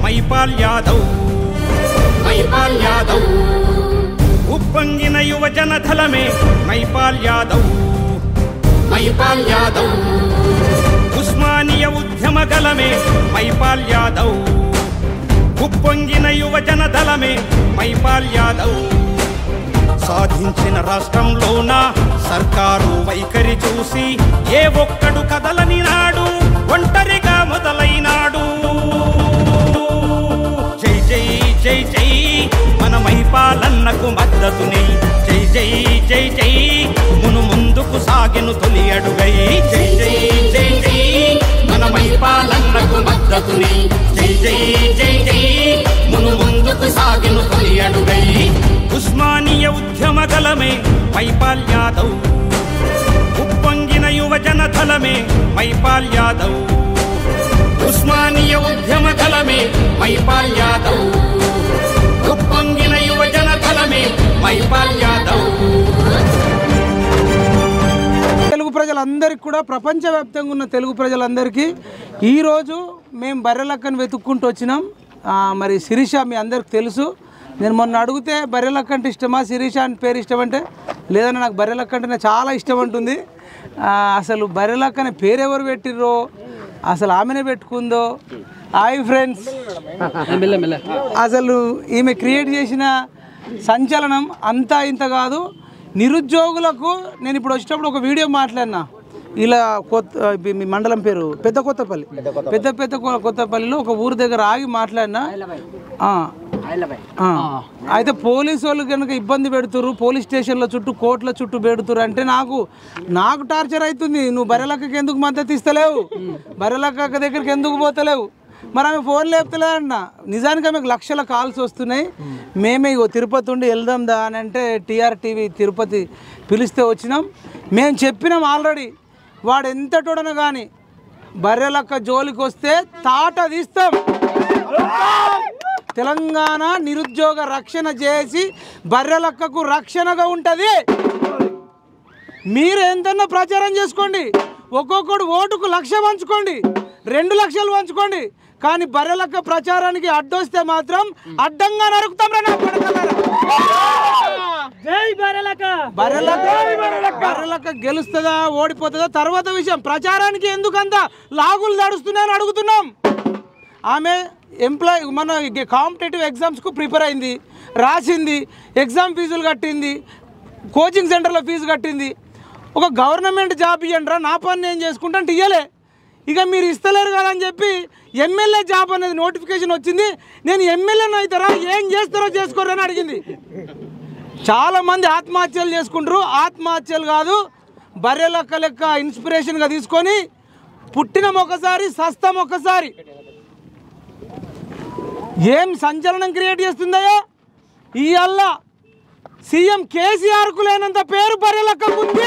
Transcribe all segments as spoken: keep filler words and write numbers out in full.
మైపాల్ యాదవ్ మైపాల్ యాదవ్ ఉప్పొంగిన యువజన ధలమే మైపాల్ యాదవ్ మైపాల్ యాదవ్ ఉస్మానియా ఉద్యమ గలమే మైపాల్ యాదవ్ ఉప్పొంగిన యువజన ధలమే మైపాల్ యాదవ్ సాధించిన రాష్ట్రంలోన సర్కారు వైఖరి చూసి ఏ ఒక్కడు కదలని నాడు ఒంటరిగా మొదలైనాడు జై జై జై జై మన మైపాలన్నకు మద్దతుని జై జై జై జై మును ముందుకు సాగెను తొలి అడుగై జై జై జై జై మన మైపాలన్నకు మద్దతుని జై జై జై జై మును ముందుకు సాగెను తొలి అడుగై ఉస్మానియా ఉద్యమ గలమే మైపాల్ యాదవ్ ఉప్పొంగిన యువజన ధలమే మైపాల్ యాదవ్ ఉస్మానియా ఉద్యమ గలమే మైపాల్ యాదవ్ ఉప్పొంగిన యువజన ధలమే మైపాల్ యాదవ్ తెలుగు ప్రజలందరికీ కూడా ప్రపంచవ్యాప్తంగా ఉన్న తెలుగు ప్రజలందరికీ ఈరోజు మేము బర్రెలక్కను వెతుక్కుంటూ వచ్చినాం. మరి శిరీష మీ అందరికి తెలుసు. నేను మొన్న అడిగితే బర్రెలక్క అంటే ఇష్టమా, శిరీష అని పేరు ఇష్టం అంటే లేదన్నా నాకు బర్రెలక్క అంటే చాలా ఇష్టం అంటుంది. అసలు బర్రెలక్క అనే పేరు ఎవరు పెట్టిర్రో, అసలు ఆమెనే పెట్టుకుందో. హాయ్ ఫ్రెండ్స్, అసలు ఈమె క్రియేట్ చేసిన సంచలనం అంతా ఇంత కాదు. నిరుద్యోగులకు నేను ఇప్పుడు వచ్చేటప్పుడు ఒక వీడియో మాట్లాడినా. ఇలా కొత్త మీ మండలం పేరు పెద్ద కొత్తపల్లి, పెద్ద పెద్ద కొత్తపల్లిలో ఒక ఊరు దగ్గర ఆగి మాట్లాడినా. అయితే పోలీసు వాళ్ళు కనుక ఇబ్బంది పెడుతురు, పోలీస్ స్టేషన్ల చుట్టూ కోర్టుల చుట్టూ పెడుతురు అంటే నాకు నాకు టార్చర్ అవుతుంది. నువ్వు బర్రెలక్కకి ఎందుకు మద్దతు ఇస్తలేవు, బర్రెలక్క దగ్గరికి ఎందుకు పోతలేవు, మరి ఆమె ఫోన్ లేపుతలేదన్న. నిజానికి ఆమెకు లక్షల కాల్స్ వస్తున్నాయి. మేమే ఇగో తిరుపతి ఉండి వెళ్దాం దా అని అంటే టీఆర్ టీవీ తిరుపతి పిలిస్తే వచ్చినాం. మేము చెప్పినాం ఆల్రెడీ, వాడు ఎంతటోడన కానీ బర్రెలక్క జోలికి వస్తే తాట తీస్తాం. తెలంగాణ నిరుద్యోగ రక్షణ చేసి బర్రెలక్కకు రక్షణగా ఉంటుంది. మీరు ఎంతన్నా ప్రచారం చేసుకోండి, ఒక్కొక్కడు ఓటుకు లక్ష పంచుకోండి, రెండు లక్షలు పంచుకోండి, కానీ బర్రెలక్క ప్రచారానికి అడ్డొస్తే మాత్రం అడ్డంగా నరుకుతాం. బర్రెలక్క గెలుస్తుందా ఓడిపోతుందా తర్వాత విషయం. ప్రచారానికి ఎందుకంత లాగులు నడుస్తున్నాయని అడుగుతున్నాం. ఆమె ఎంప్లాయ్ మన కాంపిటేటివ్ ఎగ్జామ్స్కు ప్రిపేర్ అయింది, రాసింది, ఎగ్జామ్ ఫీజులు కట్టింది, కోచింగ్ సెంటర్లో ఫీజు కట్టింది. ఒక గవర్నమెంట్ జాబ్ ఇవ్వండిరా, నా పని నేను చేసుకుంటాను ఇయ్యలే. ఇక మీరు ఇస్తలేరు కదా అని చెప్పి ఎమ్మెల్యే జాబ్ అనేది నోటిఫికేషన్ వచ్చింది. నేను ఎమ్మెల్యేను అవుతారా, ఏం చేస్తారో చేసుకోరని అడిగింది. చాలామంది ఆత్మహత్యలు చేసుకుంటారు. ఆత్మహత్యలు కాదు, బర్రెలక్క లెక్క ఇన్స్పిరేషన్గా తీసుకొని పుట్టినం ఒకసారి సస్తం ఒకసారి. ఏం సంచలనం క్రియేట్ చేస్తుందయ్యా ఇవాళ. సీఎం కేసీఆర్కు లేనంత పేరు బర్రెలక్కకు ఉంది.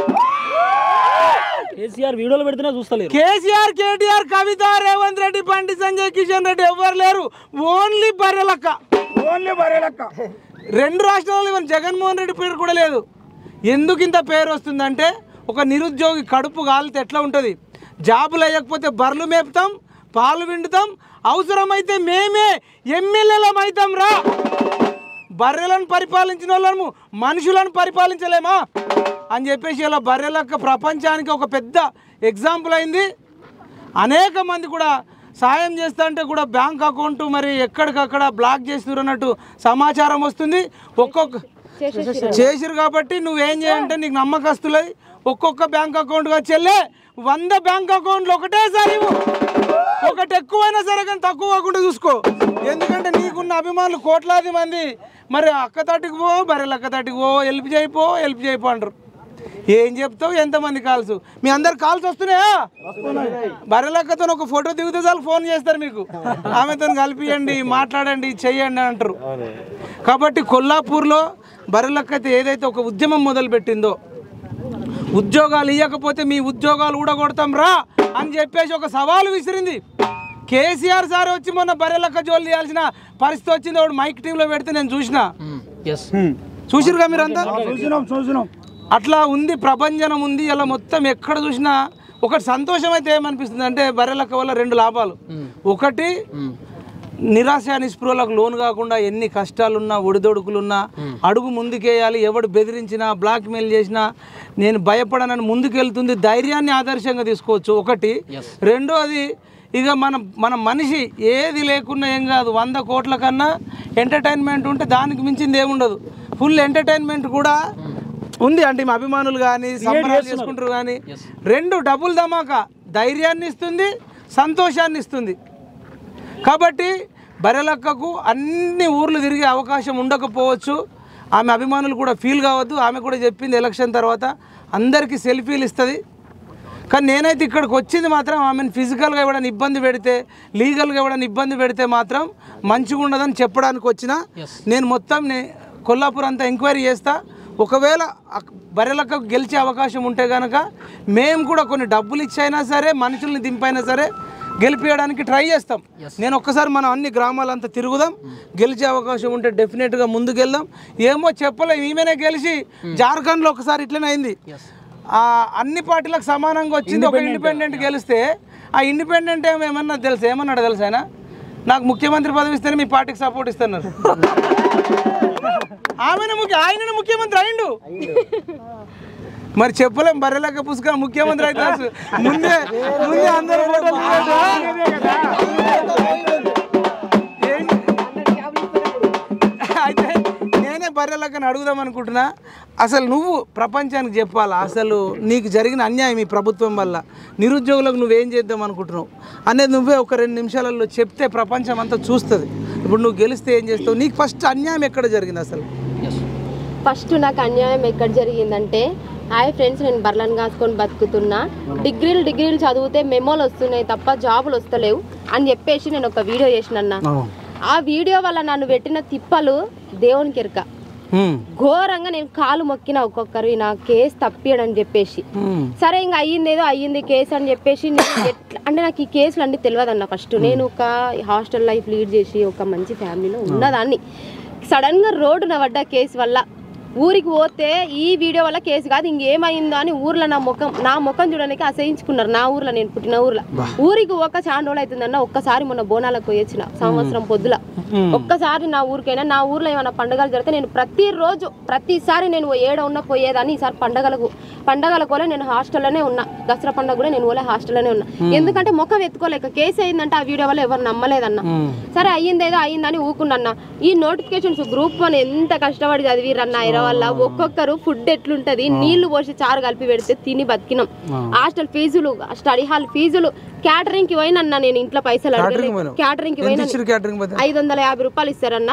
కేసీఆర్ వీడియోలు పెడితేనే చూస్తలేరు. కేసీఆర్, కేటీఆర్, కవిత, రేవంత్ రెడ్డి, బండి సంజయ్, కిషన్ రెడ్డి ఎవరు లేరు. Only Barrelakka, only Barrelakka. రెండు రాష్ట్రాల్లో ఇవన్న జగన్మోహన్ రెడ్డి పేరు కూడా లేదు. ఎందుకు ఇంత పేరు వస్తుందంటే, ఒక నిరుద్యోగి కడుపు కాలితే ఎట్లా ఉంటుంది. జాబులు వేయకపోతే బర్రెలు మేపుతాం, పాలు విండుతాం, అవసరమైతే మేమే ఎమ్మెల్యేలం అవుతాం రా. బర్రెలను పరిపాలించిన వాళ్ళము మనుషులను పరిపాలించలేమా అని చెప్పేసి ఇలా బర్రెలక్క ప్రపంచానికి ఒక పెద్ద ఎగ్జాంపుల్ అయింది. అనేక మంది కూడా సాయం చేస్తా అంటే కూడా బ్యాంక్ అకౌంట్ మరి ఎక్కడికక్కడ బ్లాక్ చేస్తున్నారు అన్నట్టు సమాచారం వస్తుంది. ఒక్కొక్క చేసిరు కాబట్టి నువ్వేం చేయాలంటే నీకు నమ్మకస్తులై ఒక్కొక్క బ్యాంక్ అకౌంట్గా చెల్లే వంద బ్యాంక్ అకౌంట్లు ఒకటేసారి ఒకటి ఎక్కువైనా సరే కానీ తక్కువ కాకుండా చూసుకో. ఎందుకంటే నీకున్న అభిమానులు కోట్లాది మంది. మరి అక్క తాటికి పో, బర్రెలు అక్క తాటికి పో, హెల్ప్ చేయిపో హెల్ప్ చేయిపో అంటారు. ఏం చెప్తావు, ఎంతమంది కాల్స్, మీ అందరు కాల్స్ వస్తున్నాయా? బర్రెలక్కతో ఒక ఫోటో దిగితే చాలు ఫోన్ చేస్తారు మీకు, ఆమెతో కలిపియండి, మాట్లాడండి, చెయ్యండి అంటారు. కాబట్టి కొల్లాపూర్లో బర్రెలక్క అయితే ఏదైతే ఒక ఉద్యమం మొదలు పెట్టిందో, ఉద్యోగాలు ఇవ్వకపోతే మీ ఉద్యోగాలు ఊడగొడతాం రా అని చెప్పేసి ఒక సవాలు విసిరింది. కేసీఆర్ సార్ వచ్చి మొన్న బర్రెలక్క జోలు తీయాల్సిన పరిస్థితి వచ్చింది. వాడు మైక్ టీవీలో పెడితే నేను చూసిన, చూసిరుగా మీరంతా? అట్లా ఉంది, ప్రభంజనం ఉంది. ఇలా మొత్తం ఎక్కడ చూసినా ఒకటి సంతోషం అయితే ఏమనిపిస్తుంది అంటే బర్రెలక్క వల్ల రెండు లాభాలు. ఒకటి నిరాశ నిస్పృహలకు లోన్ కాకుండా ఎన్ని కష్టాలున్నా ఒడిదొడుకులున్నా అడుగు ముందుకేయాలి. ఎవడు బెదిరించినా బ్లాక్మెయిల్ చేసినా నేను భయపడనని ముందుకెళ్తుంది. ధైర్యాన్ని ఆదర్శంగా తీసుకోవచ్చు ఒకటి. రెండోది ఇక మన మన మనిషి ఏది లేకున్నా ఏం కాదు, వంద కోట్ల కన్నా ఎంటర్టైన్మెంట్ ఉంటే దానికి మించింది ఏముండదు. ఫుల్ ఎంటర్టైన్మెంట్ కూడా ఉంది అంటే మా అభిమానులు కానీ సంబరాలు చేసుకుంటారు కానీ. రెండు డబుల్ ధమాకా ధైర్యాన్ని ఇస్తుంది, సంతోషాన్ని ఇస్తుంది. కాబట్టి బరెలక్కకు అన్ని ఊర్లు తిరిగే అవకాశం ఉండకపోవచ్చు. ఆమె అభిమానులు కూడా ఫీల్ కావద్దు. ఆమె కూడా చెప్పింది ఎలక్షన్ తర్వాత అందరికీ సెల్ఫీలు ఇస్తుంది. కానీ నేనైతే ఇక్కడికి వచ్చింది మాత్రం ఆమెను ఫిజికల్గా ఎవడైనా ఇబ్బంది పెడితే, లీగల్గా ఎవడైనా ఇబ్బంది పెడితే మాత్రం మంచిగా ఉండదని చెప్పడానికి వచ్చిన. నేను మొత్తం నే కొల్లాపూర్ అంతా ఎంక్వైరీ చేస్తా. ఒకవేళ బరెలక్కకు గెలిచే అవకాశం ఉంటే కనుక మేము కూడా కొన్ని డబ్బులు ఇచ్చైనా సరే, మనుషుల్ని దింపైనా సరే గెలిపించడానికి ట్రై చేస్తాం. నేను ఒక్కసారి మనం అన్ని గ్రామాలంతా తిరుగుదాం. గెలిచే అవకాశం ఉంటే డెఫినెట్గా ముందుకెళ్దాం. ఏమో చెప్పలేం, ఈమెనే గెలిచి జార్ఖండ్లో ఒకసారి ఇట్లనే అయింది. అన్ని పార్టీలకు సమానంగా వచ్చింది. ఒక ఇండిపెండెంట్ గెలిస్తే ఆ ఇండిపెండెంట్ ఏమో ఏమన్నా తెలుసా, ఏమన్నాడు తెలుసా ఆయన, నాకు ముఖ్యమంత్రి పదవి ఇస్తేనే మీ పార్టీకి సపోర్ట్ ఇస్తున్నారు. ఆమెను ముఖ్య ఆయనను ముఖ్యమంత్రి అయిండు. మరి చెప్పలేం, బర్రెలక్క పుస్తకం ముఖ్యమంత్రి అయితే ముందే ముందే అందరూ అయితే నేనే బర్రెలక్కని అడుగుదాం అనుకుంటున్నా. అసలు నువ్వు ప్రపంచానికి చెప్పాలా అసలు నీకు జరిగిన అన్యాయం ఈ ప్రభుత్వం వల్ల నిరుద్యోగులకు నువ్వేం చేద్దాం అనుకుంటున్నావు అనేది నువ్వే ఒక రెండు నిమిషాలలో చెప్తే ప్రపంచం అంతా చూస్తుంది. ఇప్పుడు నువ్వు గెలిస్తే ఏం చేస్తావు? నీకు ఫస్ట్ అన్యాయం ఎక్కడ జరిగింది అసలు? ఫస్ట్ నాకు అన్యాయం ఎక్కడ జరిగిందంటే, హాయ్ ఫ్రెండ్స్, నేను బర్లను కాసుకొని బతుకుతున్నా, డిగ్రీలు డిగ్రీలు చదివితే మెమోలు వస్తున్నాయి తప్ప జాబులు వస్తలేవు అని చెప్పేసి నేను ఒక వీడియో చేసినన్నా. ఆ వీడియో వల్ల నన్ను పెట్టిన తిప్పలు దేవునికి ఎరక. ఘోరంగా నేను కాలు మొక్కిన ఒక్కొక్కరు నా కేసు తప్పియడని చెప్పేసి. సరే ఇంకా అయ్యింది ఏదో అయ్యింది కేసు అని చెప్పేసి నేను ఎట్లా అంటే నాకు ఈ కేసులు అన్నీ తెలియదు అన్న. ఫస్ట్ నేను ఒక హాస్టల్ లైఫ్ లీడ్ చేసి ఒక మంచి ఫ్యామిలీలో ఉన్నదాన్ని. సడన్గా రోడ్డున పడ్డ కేసు వల్ల ఊరికి పోతే ఈ వీడియో వల్ల కేసు కాదు ఇంకేమైందో అని ఊర్లో నా ముఖం నా ముఖం చూడడానికి అసహించుకున్నారు. నా ఊర్లో, నేను పుట్టిన ఊర్లో. ఊరికి ఒక చాలా రోజులు అవుతుందన్న. ఒక్కసారి మొన్న బోనాలకు పోయొచ్చిన సంవత్సరం పొద్దుల. ఒక్కసారి నా ఊరికైనా, నా ఊర్లో ఏమైనా పండుగలు జరిగితే నేను ప్రతిరోజు ప్రతిసారి నేను ఏడ ఉన్నా పోయేదాన్ని. ఈసారి పండుగలకు పండుగలకు పోలే, నేను హాస్టల్లోనే ఉన్నా. దసరా పండుగ కూడా నేను పోలే, హాస్టల్లోనే ఉన్నా. ఎందుకంటే ముఖం ఎత్తుకోలేక కేసు అయిందంటే ఆ వీడియో వల్ల ఎవరు నమ్మలేదన్న. సరే అయ్యిందేదో అయ్యిందని ఊకున్నా. ఈ నోటిఫికేషన్స్ గ్రూప్ వన్ ఎంత కష్టపడి చదివిరన్న వల్ల ఒక్కొక్కరు ఫుడ్ ఎట్లుంటది, నీళ్లు పోసి చారు కలిపి పెడితే తిని బతికినాం. హాస్టల్ ఫీజులు, స్టడీ హాల్ ఫీజులు, క్యాటరింగ్ కి పోయినన్నా నేను ఇంట్లో పైసలు అడగలేదు. క్యాటరింగ్ కి పోయినా ఐదు వందల యాభై రూపాయలు ఇస్తారన్నా.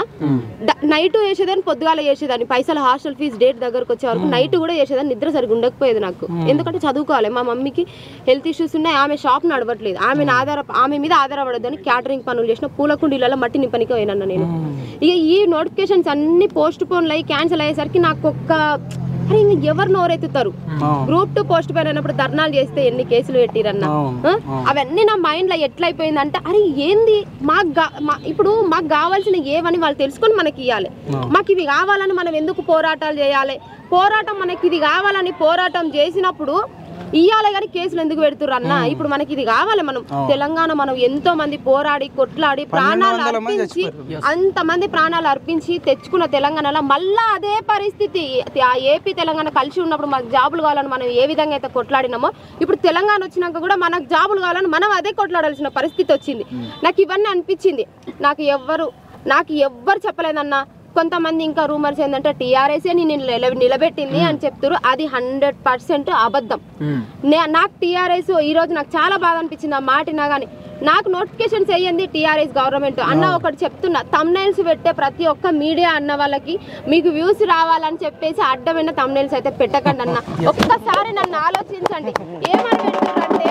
నైట్ వేసేదాన్ని, పొద్దుగాల వేసేదాన్ని. పైసలు హాస్టల్ ఫీజు డేట్ దగ్గరకు వచ్చే వరకు నైట్ కూడా వేసేదాన్ని. నిద్ర సరిగ్గా ఉండకపోయేది నాకు. ఎందుకంటే చదువుకోవాలి. మా మమ్మీకి హెల్త్ ఇష్యూస్ ఉన్నాయి. ఆమె షాప్ నడవట్లేదు. ఆమె ఆధార ఆమె మీద ఆధారపడద్దని క్యాటరింగ్ పనులు చేసిన, పూల కుండీలలో మట్టి నింపనికి పోయినన్నా నేను. ఇక ఈ నోటిఫికేషన్స్ అన్ని పోస్ట్ పోన్ అయ్యి క్యాన్సిల్ అయ్యేసరికి నాకు ఒక్క అరే ఎవరు నోరెత్తుతారు. గ్రూప్ టూ పోస్ట్ పోయిన అయినప్పుడు ధర్నాలు చేస్తే ఎన్ని కేసులు పెట్టిరన్నా. అవన్నీ నా మైండ్ లో ఎట్లయిపోయిందంటే, అరే ఏంది మాకు ఇప్పుడు మాకు కావాల్సిన ఏవని వాళ్ళు తెలుసుకొని మనకి ఇవ్వాలి. మాకు ఇవి కావాలని మనం ఎందుకు పోరాటాలు చేయాలి? పోరాటం మనకి ఇది కావాలని పోరాటం చేసినప్పుడు ఇయ్యాలి కానీ కేసులు ఎందుకు పెడుతుర్రు అన్న? ఇప్పుడు మనకి ఇది కావాలి. మనం తెలంగాణ మనం ఎంతో మంది పోరాడి కొట్లాడి ప్రాణాలు అర్పించి అంతమంది ప్రాణాలు అర్పించి తెచ్చుకున్న తెలంగాణలో మళ్ళా అదే పరిస్థితి. ఆ ఏపీ తెలంగాణ కలిసి ఉన్నప్పుడు మనకు జాబులు కావాలని మనం ఏ విధంగా అయితే కొట్లాడినామో, ఇప్పుడు తెలంగాణ వచ్చినాక కూడా మనకు జాబులు కావాలని మనం అదే కొట్లాడాల్సిన పరిస్థితి వచ్చింది. నాకు ఇవన్నీ అనిపించింది. నాకు ఎవ్వరు నాకు ఎవ్వరు చెప్పలేదన్నా. కొంతమంది ఇంకా రూమర్స్ ఏంటంటే టీఆర్ఎస్ నేను నిలబెట్టింది అని చెప్తారు. అది హండ్రెడ్ పర్సెంట్ అబద్ధం. నాకు టీఆర్ఎస్ ఈ రోజు నాకు చాలా బాగా అనిపించింది ఆ మాటినా కానీ. నాకు నోటిఫికేషన్స్ అయ్యింది టీఆర్ఎస్ గవర్నమెంట్ అన్న. ఒకటి చెప్తున్నా, థంబ్నైల్స్ పెట్టే ప్రతి ఒక్క మీడియా అన్న వాళ్ళకి మీకు వ్యూస్ రావాలని చెప్పేసి అడ్డమైన థంబ్నైల్స్ అయితే పెట్టకండి అన్న. ఒక్కసారి నన్ను ఆలోచించండి. ఏమని పెడుతున్నారంటే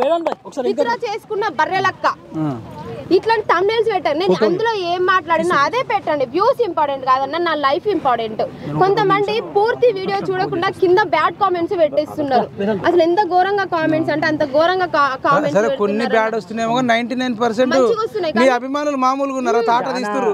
ఇతర చేసుకున్న బర్రెలక్క ఇట్లాంటి థంబ్నైల్స్ పెట్టండి. నేను అందులో ఏం మాట్లాడినా అదే పెట్టండి. వ్యూస్ ఇంపార్టెంట్ కాదన్న, నా లైఫ్ ఇంపార్టెంట్. కొంతమంది పూర్తి వీడియో చూడకుండా కింద బ్యాడ్ కామెంట్స్ పెట్టేస్తున్నారు. అసలు ఎంత ఘోరంగా కామెంట్స్ అంటే అంత ఘోరంగా కామెంట్స్. కొన్ని బ్యాడ్ వస్తున్నాయేమో, నైన్టీ నైన్ పర్సెంట్ మీ అభిమానులు మామూలుగా ఉన్నారా? తాట తీస్తారు